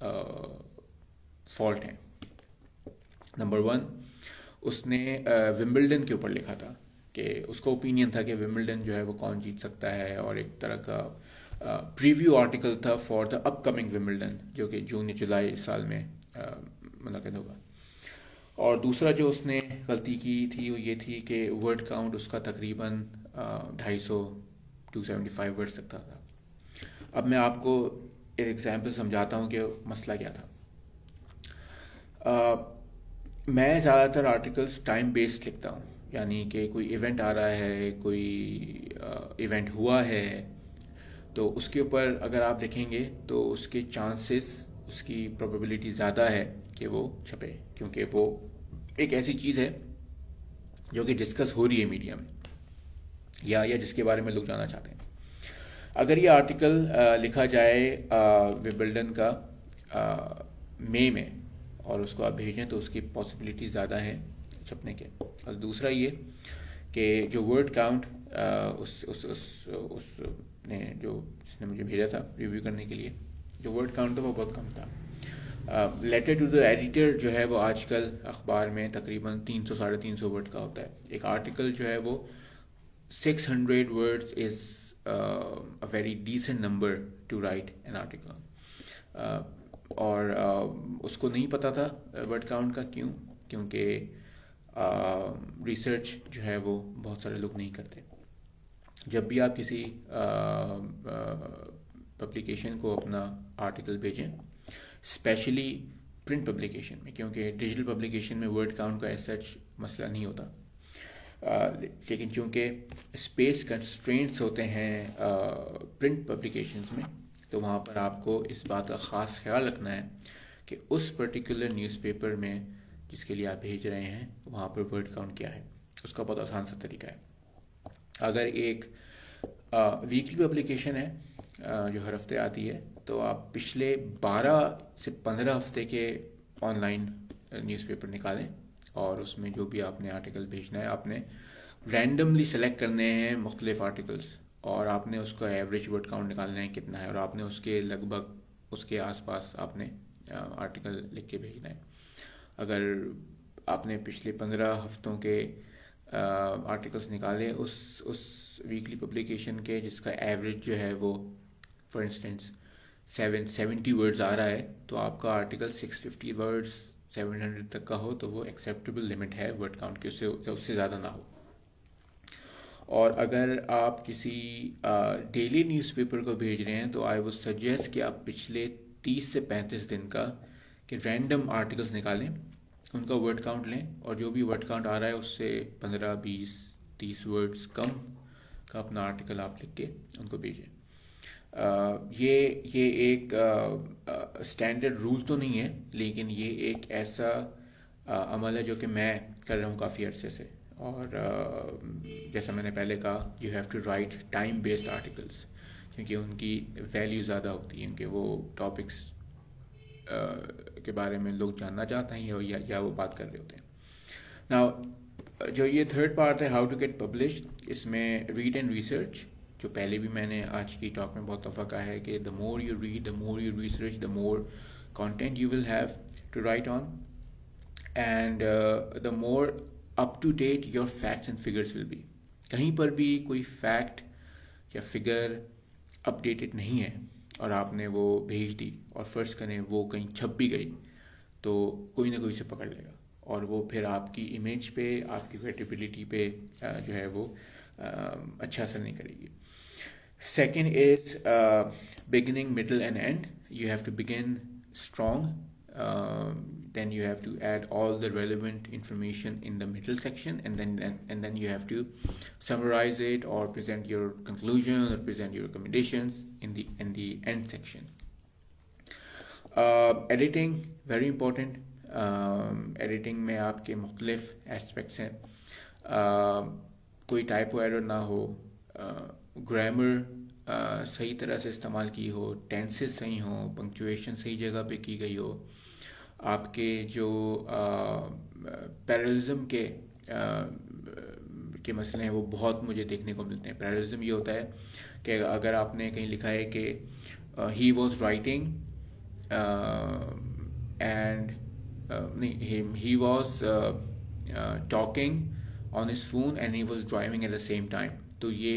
फॉल्ट हैं. नंबर वन, उसने विम्बलडन के ऊपर लिखा था कि उसका ओपिनियन था कि विम्बलडन जो है वो कौन जीत सकता है, और एक तरह का प्रीव्यू आर्टिकल था फॉर द अपकमिंग विम्बलडन जो कि जून या जुलाई इस साल में मुनक़िद होगा. और दूसरा जो उसने गलती की थी वो ये थी कि वर्ड काउंट उसका तकरीबन ढाई सौ टू सेवेंटी फाइव वर्ड्स तक था। अब मैं आपको एक एग्जांपल समझाता हूँ कि मसला क्या था। uh, मैं ज़्यादातर आर्टिकल्स टाइम बेस्ड लिखता हूँ, यानी कि कोई इवेंट आ रहा है, कोई इवेंट uh, हुआ है, तो उसके ऊपर अगर आप देखेंगे तो उसके चांसेस, उसकी प्रोबेबिलिटी ज़्यादा है कि वो छपे, क्योंकि वो एक ऐसी चीज़ है जो कि डिस्कस हो रही है मीडिया में या या जिसके बारे में लोग जानना चाहते हैं। अगर ये आर्टिकल आ, लिखा जाए विंबलडन का मई में और उसको आप भेजें तो उसकी पॉसिबिलिटी ज़्यादा है छपने के। और दूसरा ये कि जो वर्ड काउंट उस उस उस उस ने जो जिसने मुझे भेजा था रिव्यू करने के लिए, जो वर्ड काउंट था वो बहुत कम था। लेटर टू द एडिटर जो है वो आजकल अखबार में तकरीबन तीन सौ साढ़े तीन सौ वर्ड का होता है। एक आर्टिकल जो है वो six hundred words is a very decent number to write an article. और uh, उसको नहीं पता था वर्ड काउंट का। क्यों? क्योंकि रिसर्च uh, जो है वो बहुत सारे लोग नहीं करते। जब भी आप किसी पब्लिकेशन uh, uh, को अपना आर्टिकल भेजें, स्पेशली प्रिंट पब्लिकेशन में, क्योंकि डिजिटल पब्लिकेशन में वर्ड काउंट का ऐसा मसला नहीं होता, uh, लेकिन चूँकि स्पेस कंस्ट्रेंट्स होते हैं प्रिंट पब्लिकेशंस में, तो वहाँ पर आपको इस बात का ख़ास ख्याल रखना है कि उस पर्टिकुलर न्यूज़पेपर में जिसके लिए आप भेज रहे हैं वहाँ पर वर्ड काउंट क्या है। उसका बहुत आसान सा तरीका है। अगर एक वीकली पब्लिकेशन है आ, जो हर हफ्ते आती है, तो आप पिछले बारह से पंद्रह हफ्ते के ऑनलाइन न्यूज़पेपर निकालें और उसमें जो भी आपने आर्टिकल भेजना है आपने रैंडमली सेलेक्ट करने हैं मुख्तलिफ आर्टिकल्स, और आपने उसका एवरेज वर्ड काउंट निकालना है कितना है, और आपने उसके लगभग उसके आसपास आपने आर्टिकल लिख के भेजना है। अगर आपने पिछले पंद्रह हफ्तों के आर्टिकल्स निकाले उस उस वीकली पब्लिकेशन के जिसका एवरेज जो है वो for instance seven seventy words आ रहा है, तो आपका article six fifty words seven hundred तक का हो तो वो एक्सेप्टेबल लिमिट है वर्ड काउंट की, उससे उससे ज़्यादा ना हो। और अगर आप किसी डेली न्यूज़पेपर को भेज रहे हैं तो आई वुड सजेस्ट कि आप पिछले तीस से पैंतीस दिन का कि रैंडम आर्टिकल्स निकालें, उनका वर्ड काउंट लें, और जो भी वर्ड काउंट आ रहा है उससे पंद्रह बीस तीस वर्ड्स कम का अपना आर्टिकल आप लिख के उनको भेजें। uh, ये ये एक स्टैंडर्ड uh, रूल तो नहीं है, लेकिन ये एक ऐसा uh, अमल है जो कि मैं कर रहा हूँ काफ़ी अरसे से। और uh, जैसा मैंने पहले कहा, you have to write time based articles, क्योंकि उनकी वैल्यू ज़्यादा होती है, क्योंकि वो टॉपिक्स uh, के बारे में लोग जानना चाहते हैं या, या वो बात कर रहे होते हैं। नाउ जो ये थर्ड पार्ट है हाउ टू गेट पब्लिश्ड, इसमें रीड एंड रिसर्च, जो पहले भी मैंने आज की टॉक में बहुत दफ़ा कहा है कि the more you read, the more you research, the more content you will have to write on, and the more up to date your facts and figures will be. कहीं पर भी कोई फैक्ट या फिगर अपडेटेड नहीं है और आपने वो भेज दी और फर्ज करें वो कहीं छप भी गई, तो कोई ना कोई से पकड़ लेगा और वो फिर आपकी इमेज पे, आपकी क्रेडिबिलिटी पे जो है वो अच्छा असर नहीं करेगी। Second is beginning, middle and end. You have to begin strong, then you have to add all the relevant information in the middle section, and then and, and then you have to summarize it or present your conclusion or present your recommendations in the in the end section. uh, editing very important. uh, editing में आपके मुख्तलिफ aspects हैं, uh, कोई टाइपो एरर ना हो, ग्रामर uh, uh, सही तरह से इस्तेमाल की हो, टेंसेस सही हो, पंक्चुएशन सही जगह पे की गई हो, आपके जो पैरेललिज्म के आ, के मसले हैं वो बहुत मुझे देखने को मिलते हैं। पैरेललिज्म ये होता है कि अगर आपने कहीं लिखा है कि ही वॉज राइटिंग एंड नहीं he was talking on his phone and he was driving at the same time, तो ये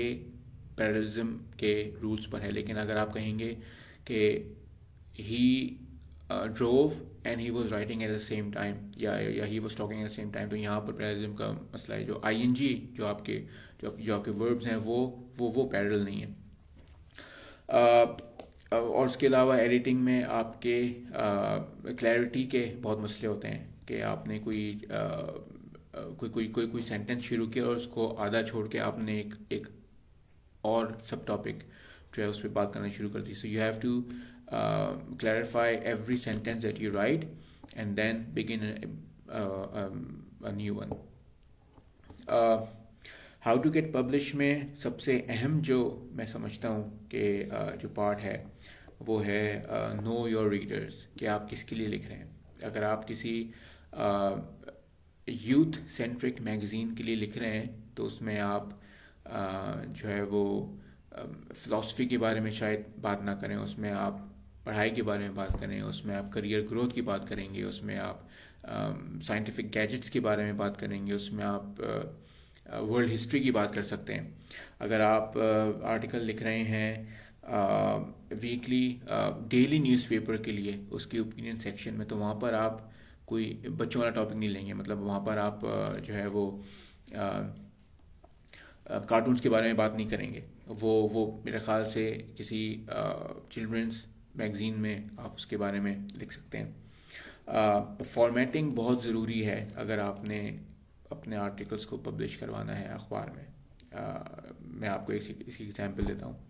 पैरेललिज्म के रूल्स पर है। लेकिन अगर आप कहेंगे कि he drove and he was writing at the same time, या या he was talking at the same time, तो यहाँ पर पैरलिज्म का मसला है। जो आईएनजी जो आपके जो जो आपके वर्ब्स हैं वो वो वो पैरेलल नहीं है। uh, और उसके अलावा एडिटिंग में आपके क्लैरिटी uh, के बहुत मसले होते हैं कि आपने कोई uh, कोई कोई कोई कोई सेंटेंस शुरू किया और उसको आधा छोड़ के आपने एक एक और सब टॉपिक जो है उस पर बात करना शुरू कर दी। So you have to clarify every sentence that you write and then begin a new one. How to get publish में सबसे अहम जो मैं समझता हूँ कि uh, जो पार्ट है वो है नो योर रीडर्स, कि आप किसके लिए लिख रहे हैं। अगर आप किसी uh, यूथ सेंट्रिक मैगज़ीन के लिए लिख रहे हैं तो उसमें आप आ, जो है वो फ़िलासफ़ी के बारे में शायद बात ना करें, उसमें आप पढ़ाई के बारे में बात करें, उसमें आप करियर ग्रोथ की बात करेंगे, उसमें आप साइंटिफिक गैजेट्स के बारे में बात करेंगे, उसमें आप वर्ल्ड हिस्ट्री की बात कर सकते हैं। अगर आप आर्टिकल लिख रहे हैं वीकली डेली न्यूज़पेपर के लिए उसकी ओपिनियन सेक्शन में, तो वहाँ पर आप कोई बच्चों वाला टॉपिक नहीं लेंगे। मतलब वहाँ पर आप जो है वो कार्टून्स के बारे में बात नहीं करेंगे। वो वो मेरे ख़्याल से किसी चिल्ड्रंस मैगज़ीन में आप उसके बारे में लिख सकते हैं। फॉर्मेटिंग बहुत ज़रूरी है अगर आपने अपने आर्टिकल्स को पब्लिश करवाना है अखबार में। uh, मैं आपको इसी इसकी एग्जांपल देता हूँ।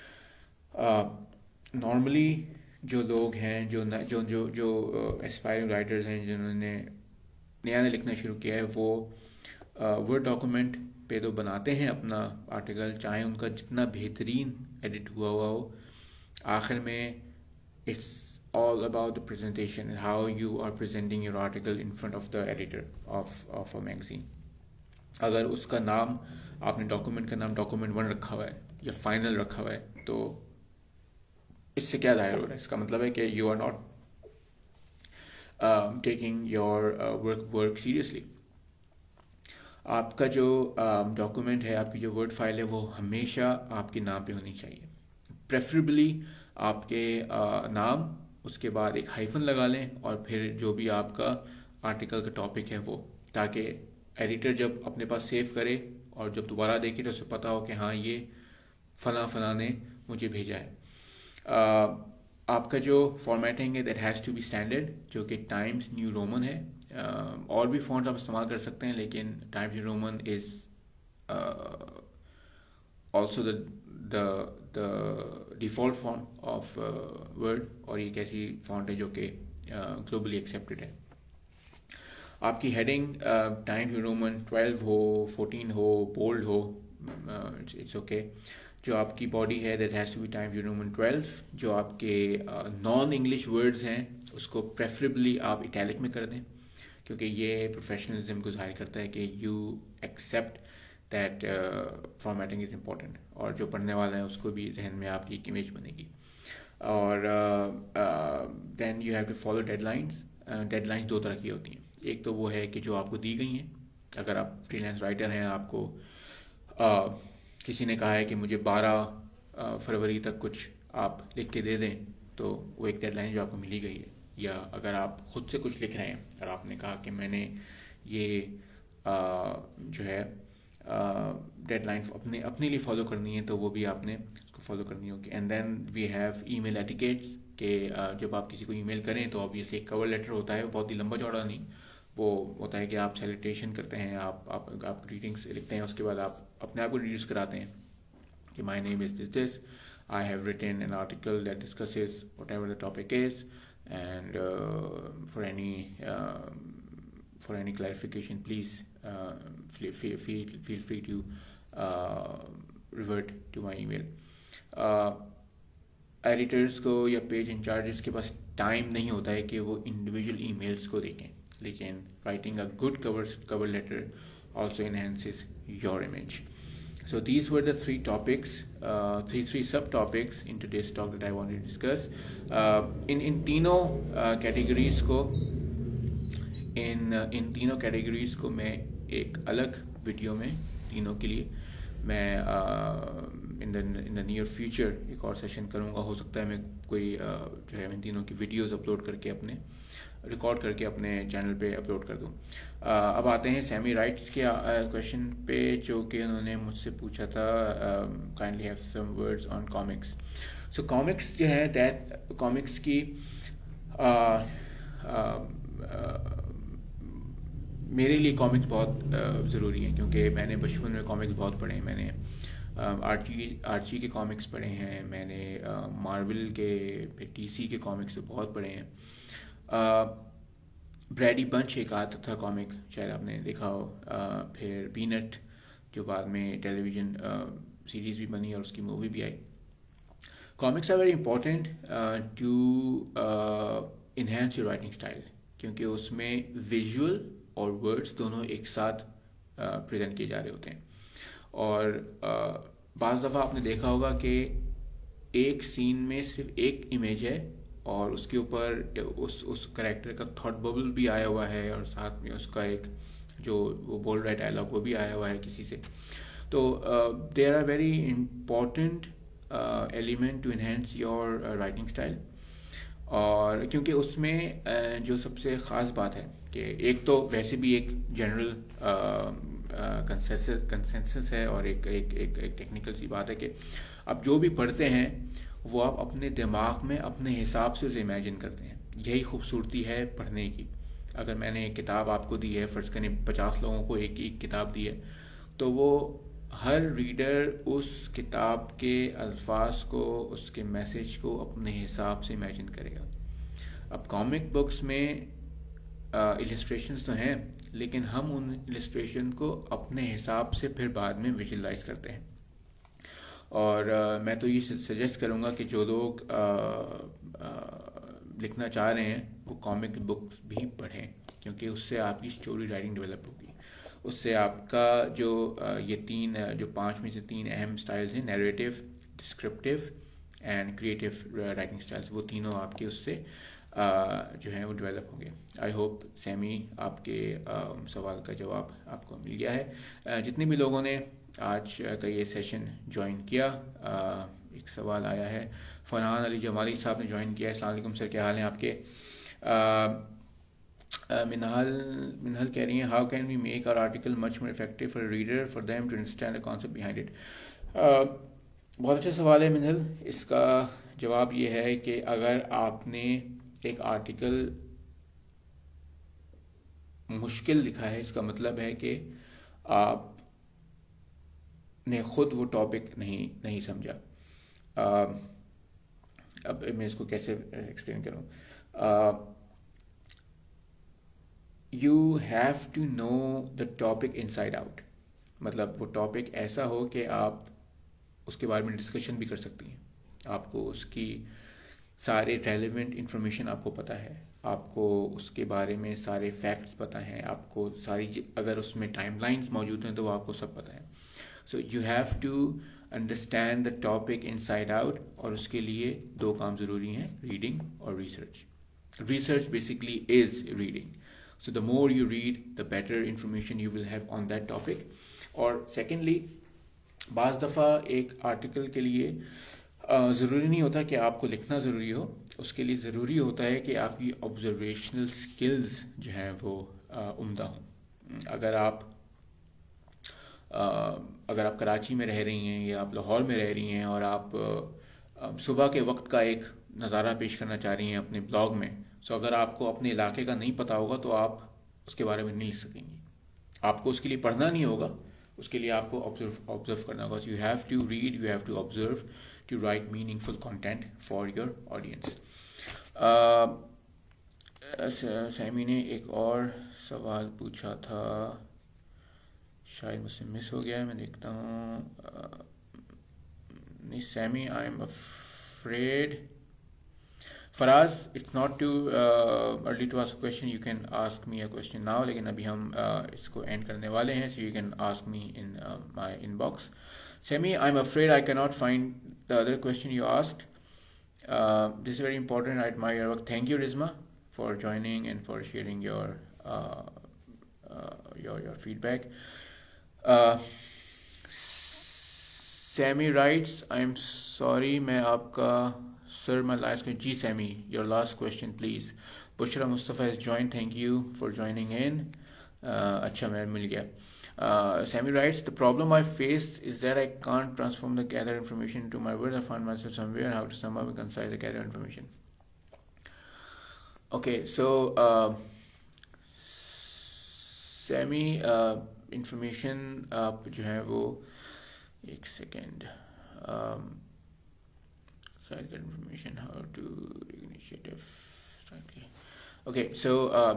नॉर्मली uh, जो लोग हैं जो न, जो जो जो एस्पायरिंग राइटर्स हैं जिन्होंने नया नया लिखना शुरू किया है, वो वर्ड डॉक्यूमेंट पे तो बनाते हैं अपना आर्टिकल, चाहे उनका जितना बेहतरीन एडिट हुआ हुआ हो, आखिर में it's all about the presentation, how you are presenting your article in front of the editor of of a magazine. अगर उसका नाम आपने डॉक्यूमेंट का नाम डॉक्यूमेंट वन रखा हुआ है या फाइनल रखा हुआ है, तो इससे क्या जाहिर हो रहा है? इसका मतलब है कि you are not taking your work work seriously. आपका जो डॉक्यूमेंट uh, है, आपकी जो वर्ड फाइल है, वो हमेशा आपके नाम पे होनी चाहिए। प्रेफरेबली आपके uh, नाम, उसके बाद एक हाइफन लगा लें और फिर जो भी आपका आर्टिकल का टॉपिक है वो, ताकि एडिटर जब अपने पास सेव करे और जब दोबारा देखे तो उसे पता हो कि हाँ ये फला फला ने मुझे भेजा है। Uh, आपका जो फॉर्मेटिंग है that has to be standard, जो कि टाइम्स न्यू रोमन है। uh, और भी फॉन्ट्स आप इस्तेमाल कर सकते हैं, लेकिन Times New Roman is also the the the default font of Word, और ये एक ऐसी फॉन्ट है जो कि ग्लोबली एक्सेप्टेड है। आपकी heading Times New Roman twelve हो, फोर्टीन हो, बोल्ड हो, इट्स ओके। जो आपकी बॉडी है that has to be Times New Roman twelve. जो आपके नॉन इंग्लिश वर्ड्स हैं उसको प्रेफरेबली आप इटैलिक में कर दें, क्योंकि ये प्रोफेशनलिज्म को जाहिर करता है कि you accept that formatting is important, और जो पढ़ने वाला है उसको भी जहन में आपकी एक इमेज बनेगी। और then you have to follow deadlines. Deadlines दो तरह की होती हैं। एक तो वो है कि जो आपको दी गई हैं, अगर आप फ्रीलांस राइटर हैं, आपको uh, किसी ने कहा है कि मुझे बारह फरवरी तक कुछ आप लिख के दे दें, तो वो एक डेडलाइन जो आपको मिली गई है। या अगर आप ख़ुद से कुछ लिख रहे हैं और आपने कहा कि मैंने ये आ, जो है डेडलाइन अपने अपने लिए फॉलो करनी है, तो वो भी आपने उसको फॉलो करनी होगी। And then we have email etiquettes के जब आप किसी को ईमेल करें तो ऑब्वियसली एक कवर लेटर होता है, बहुत ही लंबा चौड़ा नहीं, वो होता है कि आप सैल्यूटेशन करते हैं, आप आप आप ग्रीटिंग्स लिखते हैं, उसके बाद आप अपने आप को इंट्रोड्यूस कराते हैं कि my name is this this, I have written an article that discusses whatever the topic is, and for any for any clarification please feel feel feel free to uh, revert to my email. Editors को या पेज इंचार्जेस के पास टाइम नहीं होता है कि वो इंडिविजुअल ईमेल्स को देखें, लेकिन writing a good cover cover letter also enhances your image. So these were the three topics, uh, three three subtopics in today's talk that I wanted to discuss. Uh, in in तीनों uh, categories को इन इन तीनों कैटेगरीज को मैं एक अलग वीडियो में तीनों के लिए मैं in the in the near future एक और सेशन करूँगा। हो सकता है मैं कोई uh, जो है इन तीनों की वीडियोस अपलोड करके अपने रिकॉर्ड करके अपने चैनल पे अपलोड कर दूँ। अब आते हैं सैमी राइट्स के क्वेश्चन पे, जो कि उन्होंने मुझसे पूछा था, kindly have some words on comics. So comics जो है दैट कॉमिक्स की uh, uh, uh, मेरे लिए कॉमिक्स बहुत ज़रूरी हैं, क्योंकि मैंने बचपन में कॉमिक्स बहुत पढ़े हैं। मैंने आर्ची आर्ची के कॉमिक्स पढ़े हैं, मैंने मार्वल के डीसी के कॉमिक्स बहुत पढ़े हैं। ब्रैडी बंच एक आता था कॉमिक, शायद आपने देखा हो। uh, फिर पीनट, जो बाद में टेलीविज़न सीरीज़ भी बनी और उसकी मूवी भी आई। Comics are very important to enhance your writing style, क्योंकि उसमें विजुअल और वर्ड्स दोनों एक साथ प्रेजेंट किए जा रहे होते हैं। और uh, बाज़ दफ़ा आपने देखा होगा कि एक सीन में सिर्फ एक इमेज है और उसके ऊपर उस उस करेक्टर का थॉट बबल भी आया हुआ है, और साथ में उसका एक जो वो बोल रहा है डायलॉग वो भी आया हुआ है किसी से। तो there are very important element to enhance your writing style. और क्योंकि उसमें uh, जो सबसे ख़ास बात है कि एक तो वैसे भी एक जनरल कंसेंसस कंसेंसस है, और एक एक एक, एक टेक्निकल सी बात है कि आप जो भी पढ़ते हैं वो आप अपने दिमाग में अपने हिसाब से उसे इमेजिन करते हैं। यही खूबसूरती है पढ़ने की। अगर मैंने एक किताब आपको दी है, फ़र्ज़ करें पचास लोगों को एक एक किताब दी है, तो वो हर रीडर उस किताब के अल्फाज को, उसके मैसेज को अपने हिसाब से इमेजिन करेगा। अब कॉमिक बुक्स में इलस्ट्रेशंस तो हैं, लेकिन हम उन इलस्ट्रेशन को अपने हिसाब से फिर बाद में विजुअलाइज करते हैं। और uh, मैं तो ये सजेस्ट करूँगा कि जो लोग uh, uh, लिखना चाह रहे हैं वो कॉमिक बुक्स भी पढ़ें, क्योंकि उससे आपकी स्टोरी राइटिंग डेवलप होगी। उससे आपका जो uh, ये तीन uh, जो पांच में से तीन अहम स्टाइल्स हैं, narrative, descriptive and creative writing styles, वो तीनों आपके उससे uh, जो है वो डेवलप होंगे। आई होप सैमी आपके uh, सवाल का जवाब आपको मिल गया है। uh, जितने भी लोगों ने आज का ये सेशन ज्वाइन किया, आ, एक सवाल आया है, फरहान अली जमाली साहब ने ज्वाइन किया। अस्सलाम वालेकुम सर, क्या हाल हैं आपके? मिनहाल मिनहाल कह रही हैं, how can we make our article much more effective for reader for them to understand the concept behind it. बहुत अच्छा सवाल है मिनहाल। इसका जवाब ये है कि अगर आपने एक आर्टिकल मुश्किल लिखा है, इसका मतलब है कि आप ने खुद वो टॉपिक नहीं नहीं समझा। uh, अब मैं इसको कैसे एक्सप्लेन करूं? You have to know the topic inside out. मतलब वो टॉपिक ऐसा हो कि आप उसके बारे में डिस्कशन भी कर सकती हैं, आपको उसकी सारे रेलेवेंट इंफॉर्मेशन आपको पता है, आपको उसके बारे में सारे फैक्ट्स पता हैं, आपको सारी, अगर उसमें टाइमलाइंस मौजूद हैं तो वो आपको सब पता है। So you have to understand the topic inside out, और उसके लिए दो काम ज़रूरी हैं, रीडिंग और research. Research basically is reading. So the more you read the better information you will have on that topic. और सेकेंडली, बाज़ दफ़ा एक आर्टिकल के लिए ज़रूरी नहीं होता कि आपको लिखना ज़रूरी हो, उसके लिए ज़रूरी होता है कि आपकी ऑब्जर्वेशनल स्किल्स जो हैं वो उम्दा हों। अगर आप Uh, अगर आप कराची में रह रही हैं या आप लाहौर में रह रही हैं और आप uh, सुबह के वक्त का एक नज़ारा पेश करना चाह रही हैं अपने ब्लॉग में, सो अगर आपको अपने इलाके का नहीं पता होगा तो आप उसके बारे में नहीं लिख सकेंगी। आपको उसके लिए पढ़ना नहीं होगा, उसके लिए आपको ऑब्जर्व ऑब्जर्व करना होगा। You have to read, you have to observe to write meaningful content for your audience. Sami ने एक और सवाल पूछा था, शायद मुझसे मिस हो गया है, मैं देखता हूँ। नहीं Sami, I am afraid. Faraz, it's not too early to ask question, you can ask me a question now, लेकिन अभी हम uh, इसको एंड करने वाले हैं, so you can ask me in my inbox. Sami, I am afraid I can not find the other question you asked. This is very important, I admire your work. Thank you Rizma for joining and for sharing your your your feedback. Uh, Sammy writes, I am sorry मैं आपका सर मैं लास्ट जी Sammy your last question please. Bushra Mustafa is join, thank you for joining in. अच्छा मैं मिल गया. Uh, Sammy writes, the problem I face is that I can't transform the gathered information into my words. I find myself somewhere how to somehow reconcile the gathered information. Okay, so uh, Sammy uh, information आप जो है वो एक second side get information how to initiative slightly. Okay, so uh,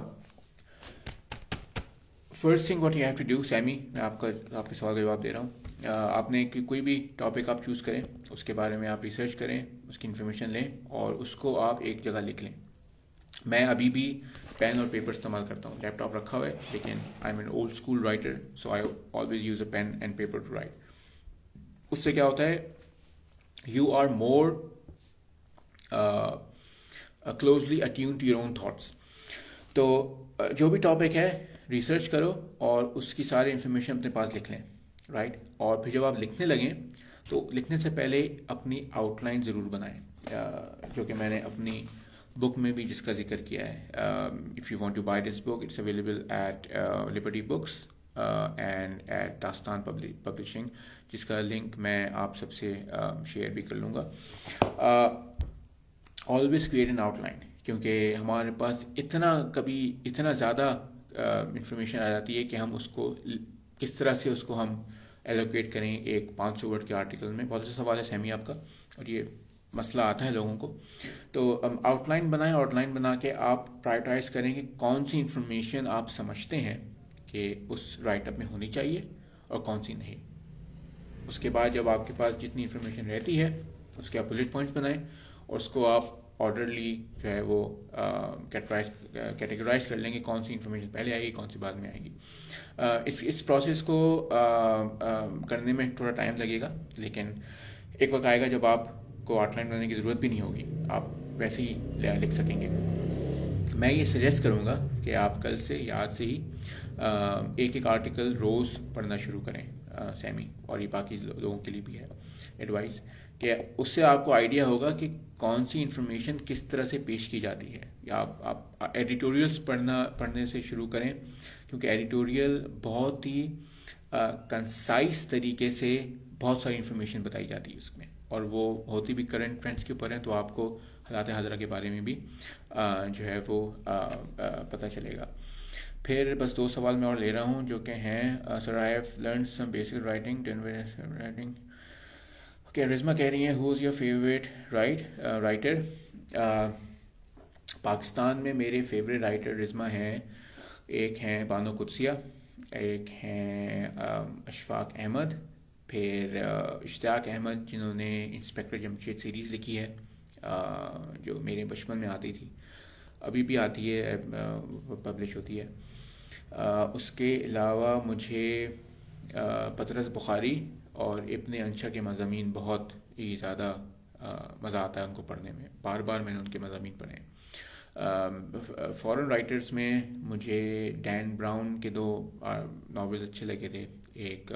first thing what you have to do Sammy, मैं आपका आपके सवाल का जवाब दे रहा हूँ. uh, आपने कि कोई भी टॉपिक आप चूज़ करें, उसके बारे में आप रिसर्च करें, उसकी इन्फॉर्मेशन लें और उसको आप एक जगह लिख लें. मैं अभी भी पेन और पेपर इस्तेमाल करता हूँ. लैपटॉप रखा हुआ है लेकिन I am an old school writer, so I always use a pen and paper to write. उससे क्या होता है, you are more closely attune to your own thoughts. तो uh, जो भी टॉपिक है रिसर्च करो और उसकी सारी इन्फॉर्मेशन अपने पास लिख लें, राइट. और फिर जब आप लिखने लगें तो लिखने से पहले अपनी आउटलाइन ज़रूर बनाएं, uh, जो कि मैंने अपनी बुक में भी जिसका जिक्र किया है. If you want to buy this book it's available at Liberty Books and at Dastaan Publishing, जिसका लिंक मैं आप सबसे शेयर uh, भी कर लूँगा. ऑलवेज क्रिएट एन आउटलाइन, क्योंकि हमारे पास इतना कभी इतना ज़्यादा इंफॉर्मेशन uh, आ जाती है कि हम उसको किस तरह से उसको हम एलोकेट करें एक पाँच सौ वर्ड के आर्टिकल में. बहुत अच्छा सवाल है सैमी आपका, और ये मसला आता है लोगों को. तो आउटलाइन um, बनाएं. आउटलाइन बना के आप प्रायोरिटाइज करें कि कौन सी इंफॉर्मेशन आप समझते हैं कि उस राइटअप में होनी चाहिए और कौन सी नहीं. उसके बाद जब आपके पास जितनी इंफॉर्मेशन रहती है उसके आप बुलेट पॉइंट्स बनाएं और उसको आप ऑर्डरली जो है वो कैटेगराइज कैटेगराइज कर लेंगे, कौन सी इन्फॉर्मेशन पहले आएगी कौन सी बाद में आएगी. uh, इस इस प्रोसेस को uh, uh, करने में थोड़ा टाइम लगेगा, लेकिन एक वक्त आएगा जब आपको आउटलाइन बनाने की ज़रूरत भी नहीं होगी, आप वैसे ही लिख सकेंगे. मैं ये सजेस्ट करूँगा कि आप कल से याद से ही uh, एक एक आर्टिकल रोज़ पढ़ना शुरू करें सैमी, uh, और ये बाकी लोगों के लिए भी है एडवाइस, कि उससे आपको आइडिया होगा कि कौन सी इन्फॉर्मेशन किस तरह से पेश की जाती है. या आप आप एडिटोरियल्स पढ़ना पढ़ने से शुरू करें, क्योंकि एडिटोरियल बहुत ही कंसाइज तरीके से बहुत सारी इन्फॉर्मेशन बताई जाती है उसमें, और वो होती भी करंट ट्रेंड्स के ऊपर हैं, तो आपको हालात हाज़िरा के बारे में भी आ, जो है वो आ, आ, पता चलेगा. फिर बस दो सवाल मैं और ले रहा हूँ जो कि हैं, sir I have learn some basic writing writing. Okay, Rizma कह रही हैं who is your favourite right writer. Pakistan में मेरे फेवरेट राइटर रिज़मा हैं. एक हैं बानो कुदसिया, एक हैं अशफाक अहमद, फिर इश्तियाक अहमद जिन्होंने इंस्पेक्टर जमशेद सीरीज़ लिखी है, uh, जो मेरे बचपन में आती थी, अभी भी आती है, पब्लिश होती है. uh, उसके अलावा मुझे uh, पतरस बुखारी और इब्ने अंशा के मज़ामीन बहुत ही ज़्यादा मज़ा आता है उनको पढ़ने में. बार बार मैंने उनके मज़ामीन पढ़े हैं. फॉरेन राइटर्स में मुझे डैन ब्राउन के दो नावल अच्छे लगे थे, एक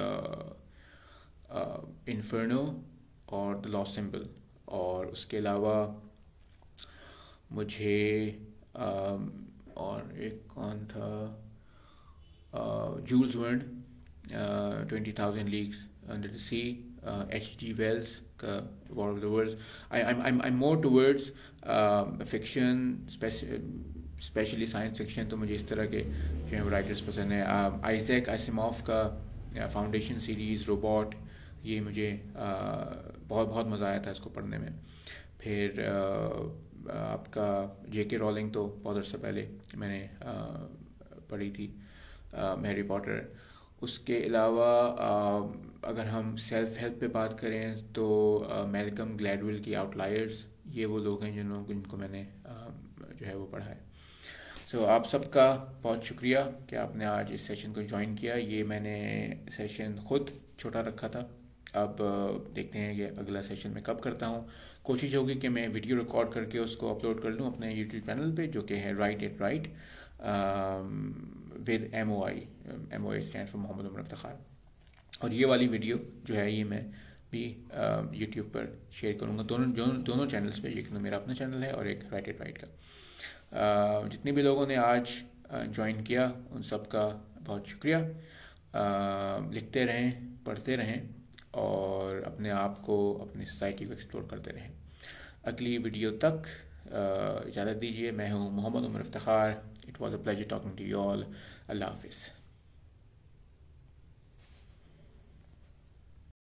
इन्फर्नो और द लॉस्ट सिंबल, और उसके अलावा मुझे आ, और एक कौन था, Jules Verne, twenty thousand leagues under the sea, H G Wells का War of the Worlds. I I I more towards fiction, specially science fiction, तो मुझे इस तरह के जो है राइटर्स पसंद है. आइजैक आसिमोव का फाउंडेशन सीरीज़, रोबोट, ये मुझे uh, बहुत बहुत मज़ा आया था इसको पढ़ने में. फिर uh, आपका जे के रॉलिंग तो बहुत अर्सा पहले मैंने uh, पढ़ी थी, हैरी पॉटर. उसके अलावा अगर हम सेल्फ हेल्प पे बात करें तो मैल्कम ग्लैडवेल की आउटलायर्स, ये वो लोग हैं जिन्हों जिनको मैंने जो है वो पढ़ा है. सो so, आप सबका बहुत शुक्रिया कि आपने आज इस सेशन को ज्वाइन किया. ये मैंने सेशन ख़ुद छोटा रखा था, अब देखते हैं कि अगला सेशन मैं कब करता हूँ. कोशिश होगी कि मैं वीडियो रिकॉर्ड करके उसको अपलोड कर लूँ अपने यूट्यूब चैनल पे, जो कि है right at right with M O I. M O I stand for Mohammad Umar Iftikhar. और ये वाली वीडियो जो है ये मैं भी यूट्यूब पर शेयर करूँगा, दोनों जो दोनों चैनल्स पे। एक तो मेरा अपना चैनल है और एक राइट इट राइट का। uh, जितने भी लोगों ने आज ज्वाइन uh, किया उन सब का बहुत शुक्रिया। uh, लिखते रहें, पढ़ते रहें और अपने आप को, अपनी सोसाइटी को एक्सप्लोर करते रहें। अगली वीडियो तक uh, इजाज़त दीजिए। मैं हूँ Mohammad Umar Iftikhar. It was a pleasure talking to you all. अल्लाह हाफिज़।